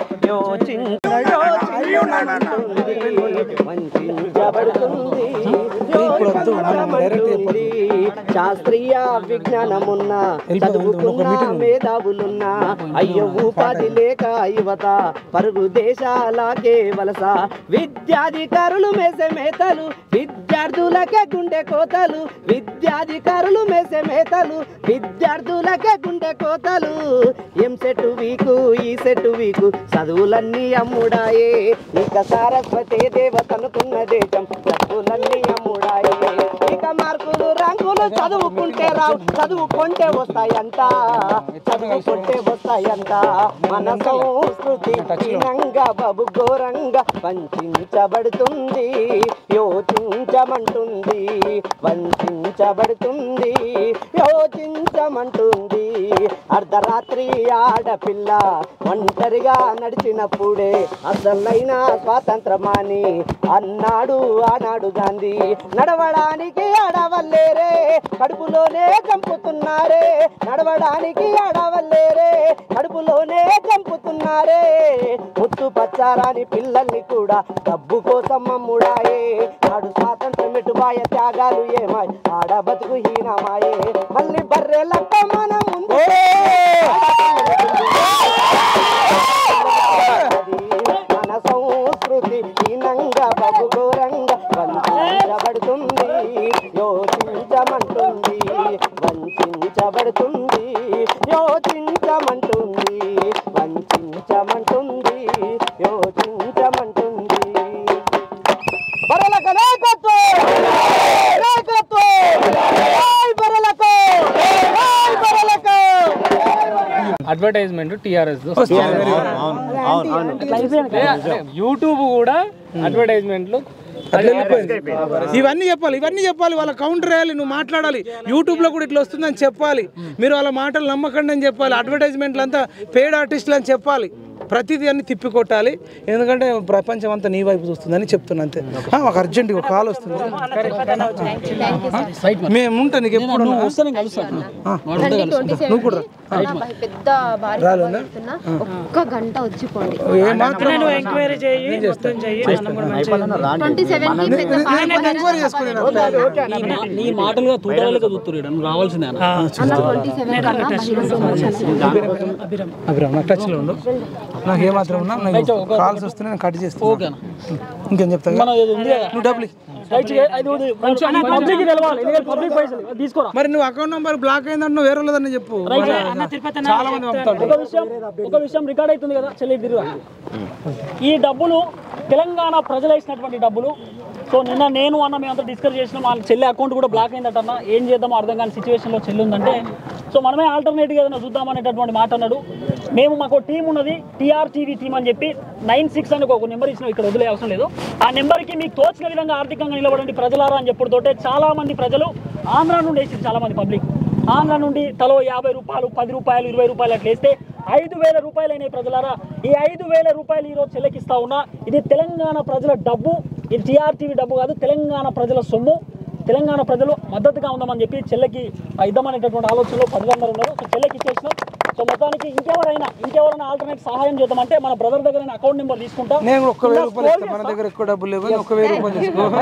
శాస్త్రీయ విజ్ఞానమున్న చదువుకున్న మేధావులున్నా అయ్యో ఉపాధి లేక యువత పరుగు దేశాలకే వలస. విద్యాధికారులు మేసే మేతలు విద్యార్థులకే గుండె కోతలు, విద్యాధికారులు మేసే మేతలు విద్యార్థులకే గుండె కోతలు. ఎం సెట్టు వీకు ఈ సెట్టు వీకు చదువులన్నీ అమ్ముడాయే, ఇక సారస్వతి దేవతనుకున్న దేశం చదువులన్నీ అమ్ముడాయే. ఇక మార్కులు రంగులు చదువుకుంటే రావు, చదువుకుంటే వస్తాయంట, చదువుకుంటే వస్తాయంట. మన సంస్కృతి హీనంగా బబు ఘోరంగా వంచబడుతుంది, యోచించమంటుంది, వంచబడుతుంది, యోచించమంటుంది. అర్ధరాత్రి ఆడపిల్ల ఒంటరిగా నడిచినప్పుడే అసలైన స్వాతంత్రమాని అన్నాడు ఆనాడు గాంధీ. నడవడానికి ఆడవల్లేరే కడుపులోనే చంపుతున్నారే, నడవడానికి ఆడవల్లేరే కడుపులోనే చంపుతున్నారే. ముత్తు పచ్చారాని పిల్లల్ని కూడా డబ్బు కోసం అమ్ముడాయే, నాడు స్వాతంత్రం ఎటుబాయ త్యాగాలు ఏమాయ్ ఆడ బతుకు హీనమాయే. మళ్ళీ బర్రెలక్క మన ముందు మన సంస్కృతి హీనంగా బబు ఘోరంగా వంచబడుతుంది, యోచించమంటుంది, వంచబడుతుంది, యోచించమంటుంది, వంచమంటుంది, యోచించమంటుంది. బరలక నాయకత్వం, నాయకత్వం, బరలక బరలక. అడ్వర్టైజ్మెంట్ టీఆర్ఎస్ యూట్యూబ్ కూడా అడ్వర్టైజ్మెంట్లు ఇవన్నీ చెప్పాలి, ఇవన్నీ చెప్పాలి. వాళ్ళ కౌంటర్ వేయాలి, నువ్వు మాట్లాడాలి. యూట్యూబ్లో కూడా ఇట్లా వస్తుందని చెప్పాలి. మీరు వాళ్ళ మాటలు నమ్మకండి అని చెప్పాలి. అడ్వర్టైజ్మెంట్లు అంతా పెయిడ్ ఆర్టిస్టులు అని చెప్పాలి. ప్రతిదీ అన్ని తిప్పి కొట్టాలి, ఎందుకంటే ప్రపంచం అంతా నీ వైపు చూస్తుందని చెప్తున్నా అంతే. మాకు అర్జెంట్ ఒక కాల్ వస్తుంది, మేము ఉంటా నీకు ఎప్పుడు నువ్వు కూడా పెద్ద ఒక్క గంట వచ్చిపోండి. నీ మాటలుగా తూటాలుగా చూస్తున్నారు, నువ్వు రావాల్సిందే. అభిరామ్ నాకు టచ్లో ఉండు, నాకు ఏమాత్రం ఉన్నా నాకు కాల్స్ వస్తున్నాయి, నేను కట్ చేస్తాను. ఓకేనా, ఇంకేం చెప్తాను. నువ్వు డబ్బులు మరి నువ్వు అకౌంట్ నెంబర్ బ్లాక్ అయిందంటే నువ్వు వేరే వాళ్ళదని చెప్పు. చాలా మంది పంపుతారు. ఒక విషయం రికార్డ్ అవుతుంది కదా చెల్లి తిరుగు, ఈ డబ్బులు తెలంగాణ ప్రజలు వేసినటువంటి డబ్బులు. సో నిన్న నేను అన్న మేమంతా డిస్కస్ చేసినాం, వాళ్ళ చెల్లి అకౌంట్ కూడా బ్లాక్ అయిందట. ఏం చేద్దామో అర్థం కాని సిచ్యువేషన్లో చెల్లి ఉందంటే, సో మనమే ఆల్టర్నేటివ్ ఏదైనా చూద్దాం అనేటటువంటి మాట అన్నాడు. మేము మాకు టీం ఉన్నది, టీఆర్ టీవీ టీం అని చెప్పి నైన్ సిక్స్ అని ఒక నెంబర్ ఇచ్చినాం, ఇక్కడ వదిలే అవసరం లేదు. ఆ నెంబర్కి మీకు తోచిన విధంగా ఆర్థికంగా నిలబడండి ప్రజలారా అని చెప్పుడుతోటే చాలా మంది ప్రజలు ఆంధ్ర నుండి వేసి, చాలా మంది పబ్లిక్ ఆంధ్ర నుండి తలో యాభై రూపాయలు పది రూపాయలు ఇరవై రూపాయలు అట్లా వేస్తే ఐదు వేల రూపాయలు అయినాయి ప్రజలారా. ఈ ఐదు వేల రూపాయలు ఈరోజు చెల్లెకిస్తా ఉన్నా. ఇది తెలంగాణ ప్రజల డబ్బు, ఇది టీఆర్ టీవీ డబ్బు కాదు, తెలంగాణ ప్రజల సొమ్ము. తెలంగాణ ప్రజలు మద్దతుగా ఉందామని చెప్పి చెల్లెకి ఇద్దామనేటటువంటి ఆలోచనలో ప్రజలందరూ ఉన్నారు. సో చెల్లెకి ఇచ్చేసినాం. సో మొత్తానికి ఇంకెవరైనా ఇంకెవరైనా ఆల్టర్నేట్ సహాయం చేద్దామంటే మన బ్రదర్ దగ్గర అకౌంట్ నెంబర్ తీసుకుంటా. నేను ఒక్క వెయ్యి రూపాయలు ఇస్తాను, మన దగ్గర ఎక్కువ డబ్బులు లేవు, ఒక వెయ్యి రూపాయలు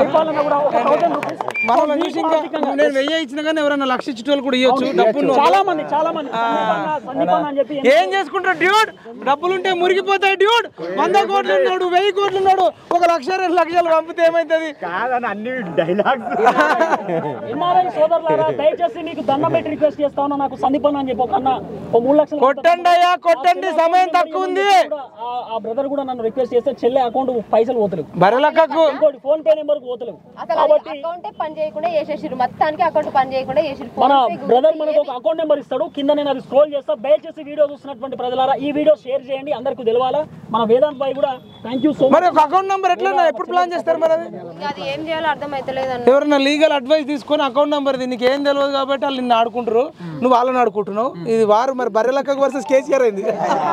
నేను వెయ్యి ఇచ్చినా కానీ ఎవరైనా లక్ష ఇచ్చేటోళ్ళు కూడా ఇవ్వచ్చు డబ్బులు. చాలా మంది చాలా మంది అని చెప్పి ఏం చేసుకుంటారు డ్యూడ్, డబ్బులు ఉంటే మురిగిపోతాయి డ్యూడ్. వంద కోట్లు ఉన్నాడు, వెయ్యి కోట్లు ఉన్నాడు, ఒక లక్ష రెండు లక్షలు పంపితే ఏమైతుంది? అన్ని డైలాగ్స్. ఎన్ఆర్ఐ సోదరులారా, దయచేసి మీకు దండం పెట్టి రిక్వెస్ట్ చేస్తా ఉన్నా, నాకు సందీపన్ అని చెప్పి ఒక అన్న ఒక మూడు లక్షలు కొట్టండి అయ్యా కొట్టండి, సమయం తక్కువ ఉంది. ఆ బ్రదర్ కూడా నన్ను రిక్వెస్ట్ చేస్తే చెల్లె అకౌంట్ పైసలు పోతలేవు, బర్రెలక్కకు ఇంకోటి ఫోన్ పే నెంబర్ పోతలేవు. అకౌంట్ పని చేయకుండా చేసేసిరు, మొత్తానికి అకౌంట్ పని చేయకుండా చేసిరు. మన బ్రదర్ మనకు ఒక అకౌంట్ నెంబర్ ఇస్తాడు, కింద నేను అది స్క్రోల్ చేస్తా. దయచేసి వీడియో చూస్తున్నటువంటి ప్రజలారా ఈ వీడియో షేర్ చేయండి, అందరికీ తెలవాలా. మన వేదాంత్ భాయ్ కూడా థ్యాంక్ యూ సో మచ్. మరి ఒక అకౌంట్ నెంబర్ ఎట్లా ఎప్పుడు ప్లాన్ చేస్తారు మరి? అది అది ఏం చేయాలో అర్థమైతలేదండి. ఎవరైనా లీగల్ అడ్వైస్ తీసుకొని అకౌంట్ నెంబర్ దీనికి ఏం తెలియదు కాబట్టి వాళ్ళు నిన్ను ఆడుకుంటారు, నువ్వు వాళ్ళని ఆడుకుంటున్నావు. ఇది వారు మరి బర్రెలక్క వర్సెస్ కేసీఆర్ అయింది.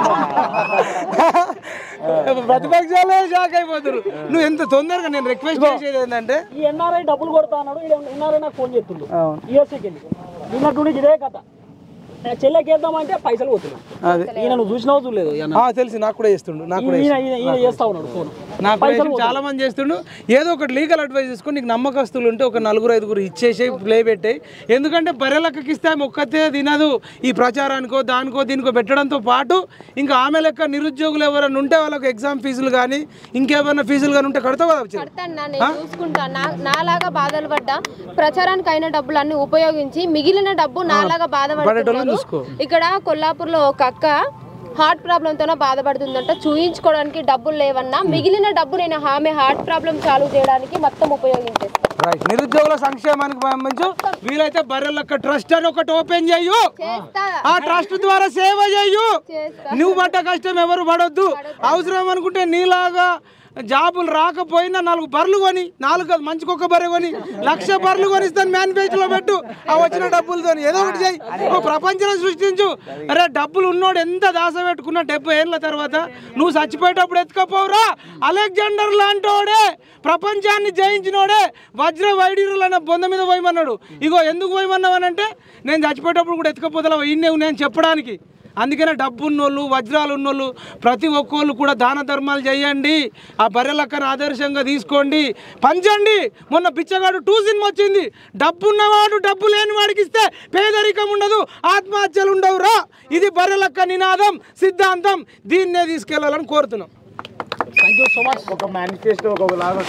ప్రతిపక్షాలే షాక్ అయిపోతారు. నువ్వు ఎంత తొందరగా నేను రిక్వెస్ట్ చేసేది ఏంటంటే ఈ ఎన్ఆర్ఐ డబ్బులు కొడతా అన్నాడు, ఎన్ఆర్ఐ నాకు ఫోన్ చేస్తుండు యూఎస్ఏకి వెళ్ళి. నిన్నట్టు ఇదే కథ, చెల్లెకేద్దామంటే పైసలు పోతున్నాయి. ఈయన నువ్వు చూసినావు చూడలేదు, తెలిసి నాకు కూడా చేస్తుండు, నాకు కూడా చేస్తా ఉన్నాడు ఫోన్. నాకు చాలా మంది చేస్తుండు. ఏదో ఒకటి లీగల్ అడ్వైస్ తీసుకుని నీకు నమ్మకస్తులు ఉంటే ఒక నలుగురు ఐదుగురు ఇచ్చేసి ప్లే పెట్టాయి. ఎందుకంటే బర్రెలక్కకి ఇస్తే ఆమె ఒక్కతే తినదు. ఈ ప్రచారానికో దానికో దీనికో పెట్టడంతో పాటు ఇంకా ఆమె లెక్క నిరుద్యోగులు ఎవరైనా ఉంటే వాళ్ళకి ఎగ్జామ్ ఫీజులు కానీ ఇంకేమైనా ఫీజులు కానీ ఉంటే కడతావు కదా. చూసుకుంటా, నాలాగా బాధలు పడ్డా ప్రచారానికి అయిన డబ్బులు అన్ని ఉపయోగించి మిగిలిన డబ్బు నాలాగా బాధపడుతున్నారు. ఇక్కడ కొల్లాపూర్ లో ఒక అక్క హార్ట్ ప్రాబ్లమ్ తోనే బాధపడుతుందంట, చూయించుకోవడానికి డబ్బులు లేవన్నా మిగిలిన డబ్బు నేను ఆమె హార్ట్ ప్రాబ్లం సాల్వ్ చేయడానికి మొత్తం ఉపయోగించేస్తాను. నిరుద్యోగుల సంక్షేమానికి సంబంధించి వీలైతే బర్రెలక్క ట్రస్ట్ అని ఒకటి ఓపెన్ చేయు, ఆ ట్రస్ట్ ద్వారా సేవ చేయు. నువ్వు పడ్డ కష్టం ఎవరు పడొద్దు. అవసరం అనుకుంటే నీలాగా జాబులు రాకపోయినా నాలుగు బర్రెలు కొని, నాలుగు మంచికి ఒక బర్రె కొని లక్ష బర్రెలు కొనిస్తాను మేనిఫెస్టోలో పెట్టు. ఆ వచ్చిన డబ్బులతో ఏదో ఒకటి చేయి, ఓ ప్రపంచం సృష్టించు. అరే డబ్బులు ఉన్నోడు ఎంత దాస పెట్టుకున్నా డెబ్బై ఏళ్ళ తర్వాత నువ్వు చచ్చిపోయేటప్పుడు ఎత్తుకపోవురా. అలెగ్జాండర్ లాంటోడే ప్రపంచాన్ని జయించినోడే వజ్ర వైడూర్యులు అన్న బొంద మీద పోయమన్నాడు. ఇగో ఎందుకు పోయమన్నావు అని అంటే నేను చచ్చిపోయేటప్పుడు కూడా ఎత్తుకపోతా ఇన్నే ఉన్నాయని చెప్పడానికి. అందుకనే డబ్బు ఉన్నోళ్ళు వజ్రాలు ఉన్నోళ్ళు ప్రతి ఒక్కళ్ళు కూడా దాన ధర్మాలు చేయండి. ఆ బర్రెలక్కను ఆదర్శంగా తీసుకోండి, పంచండి. మొన్న బిచ్చగాడు టూ సినిమా వచ్చింది. డబ్బు ఉన్నవాడు డబ్బు లేని వాడికి ఇస్తే పేదరికం ఉండదు, ఆత్మహత్యలు ఉండవురా. ఇది బర్రెలక్క నినాదం, సిద్ధాంతం. దీన్నే తీసుకెళ్లాలని కోరుతున్నాం. Thank you so much. ఒక మేనిఫెస్టో ఒక లాగా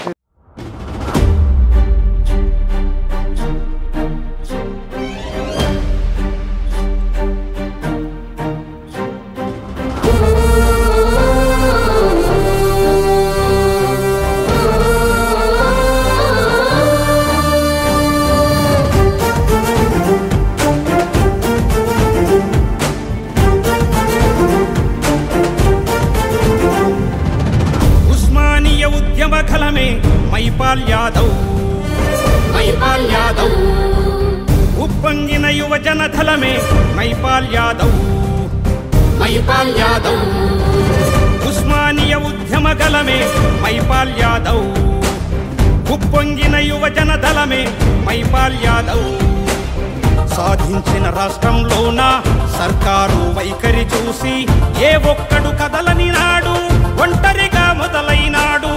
మైపాల్ యాదవ్ మైపాల్ యాదవ్ ఉప్పొంగిన యువజన ధలమే మైపాల్ యాదవ్ మైపాల్ యాదవ్ ఉస్మానియ ఉద్యమ గలమే మైపాల్ యాదవ్ ఉప్పొంగిన యువజన ధలమే మైపాల్ యాదవ్ సాధించిన రాష్ట్రంలోన సర్కారు వైఖరి చూసి ఏ ఒక్కడు కదలని నాడు ఒంటరిగా మొదలైనాడు.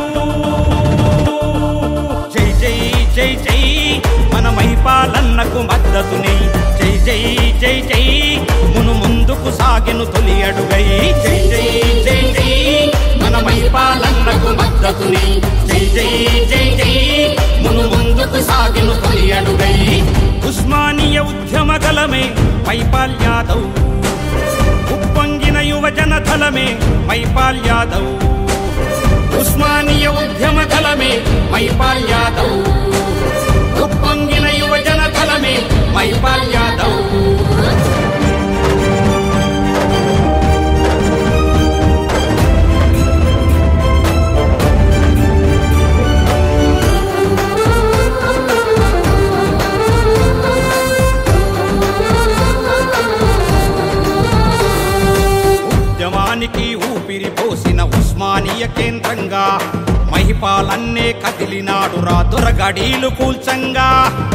జై జై జై జై మన మైపాలన్నకు మద్దతుని, జై జై జై జై మును ముందుకు సాగెను తొలి అడుగై. జై జై జై జై మన మైపాలన్నకు మద్దతుని, జై జై జై జై మును ముందుకు సాగెను తొలి అడుగై. ఉస్మానియ ఉద్యమ గలమే మైపాల్ యాదవ్ ఉప్పొంగిన యువజన ధలమే మైపాల్ యాదవ్ ఉస్మానియ ఉద్యమ గలమే మైపాల్ యాదవ్ ఉప్పొంగిన యువజన ధలమే మైపాల్ యాదవ్. ఉద్యమానికి ఊపిరి పోసిన ఉస్మానియ కేంద్రంగా మహిపాలన్నే కదిలినాడు రా దొరగడీలు కూల్చంగా.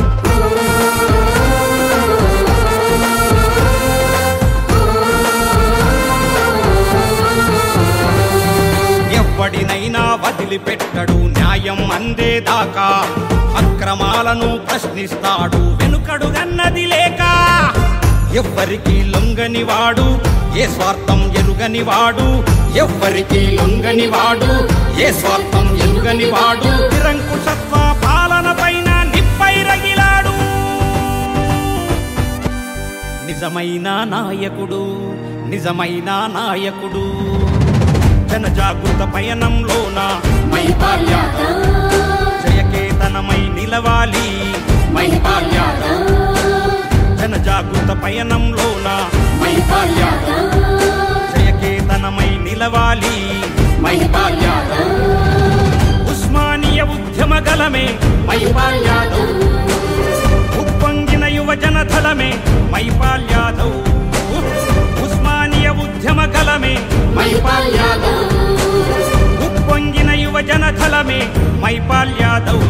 ఎవ్వడినైనా వదిలిపెట్టడు న్యాయం అందేదాకా, అక్రమాలను ప్రశ్నిస్తాడు వెనుకడుగన్నది లేక. ఎవ్వరికి లొంగని వాడు ఏ స్వార్థం ఎరుగని వాడు, ఎవ్వరికి లొంగని వాడు ఏ స్వార్థం ఎరుగని వాడు. నిరంకుశత్వ పాలన పైన నిప్పై రగిలాడు. నిజమైన నాయకుడు నిజమైన నాయకుడు జనజాగృత పయనంలోన మైపాల్ యాదవ్ జయకేతనమై నిలవాలి మైపాల్ యాదవ్ జనజాగృత పయనంలోన మైపాల్ యాదవ్ జయకేతనమై నిలవాలి మైపాల్ యాదవ్ ఉస్మానియా ఉద్యమ గలమే మైపాల్ యాదవ్ ఉప్పొంగిన యువజన దళమే మైపాల్ యాదవ్ ఉస్మానియా ఉద్యమ గలమే మైపాల్ యాదవ్ ఉప్పొంగిన యువజన దళమే మైపాల్ యాదవ్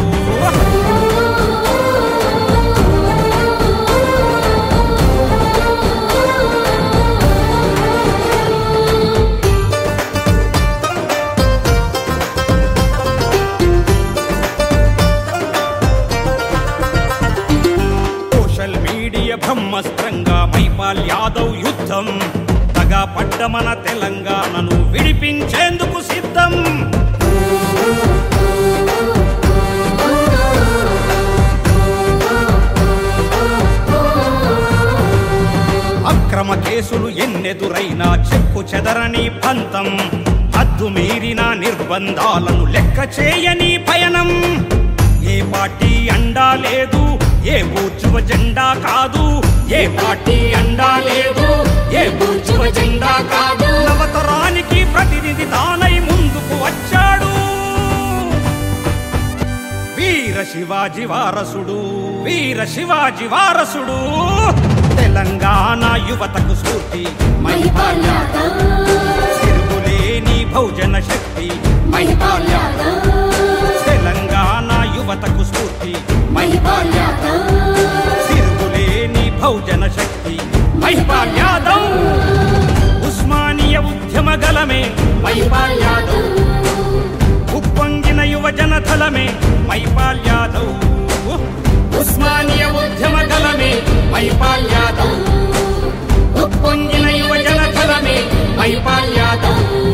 బ్రహ్మస్త్రంగా మైపాల్ యాదవ్ యుద్ధం తగా పడ్డ మన తెలంగాణను విడిపించేందుకు సిద్ధం అక్రమ కేసులు ఎన్నెదురైనా చెక్కు చెదరని పంతం హద్దు మీరిన నిర్బంధాలను లెక్క చేయని పయనం ఏ పార్టీ అండా లేదు ఏ బూర్జువ జెండా కాదు ఏ పార్టీ అండా లేదు ఏ బూర్జువ జెండా కాదు నవతరానికి ప్రతినిధి తానై ముందుకు వచ్చాడు వీర శివాజీ వారసుడు వీర శివాజీ వారసుడు తెలంగాణ యువతకు స్ఫూర్తి మైపాల్ యాదవ్ తిరుగులేని బహుజన శక్తి మైపాల్ యాదవ్ తెలంగాణ యువతకు స్ఫూర్తి మైపాల్ యాదవ్ తిరుగులేని బహుజన శక్తి మైపాల్ యాదవ్ ఉస్మానియా ఉద్యమ గలమే మైపాల్ యాదవ్ ఉప్పొంగిన యువజన దళమే మైపాల్ యాదవ్ ఉస్మానియా ఉద్యమ గలమే మైపాల్ యాదవ్ ఉప్పొంగిన యువజన దళమే మైపాల్ యాదవ్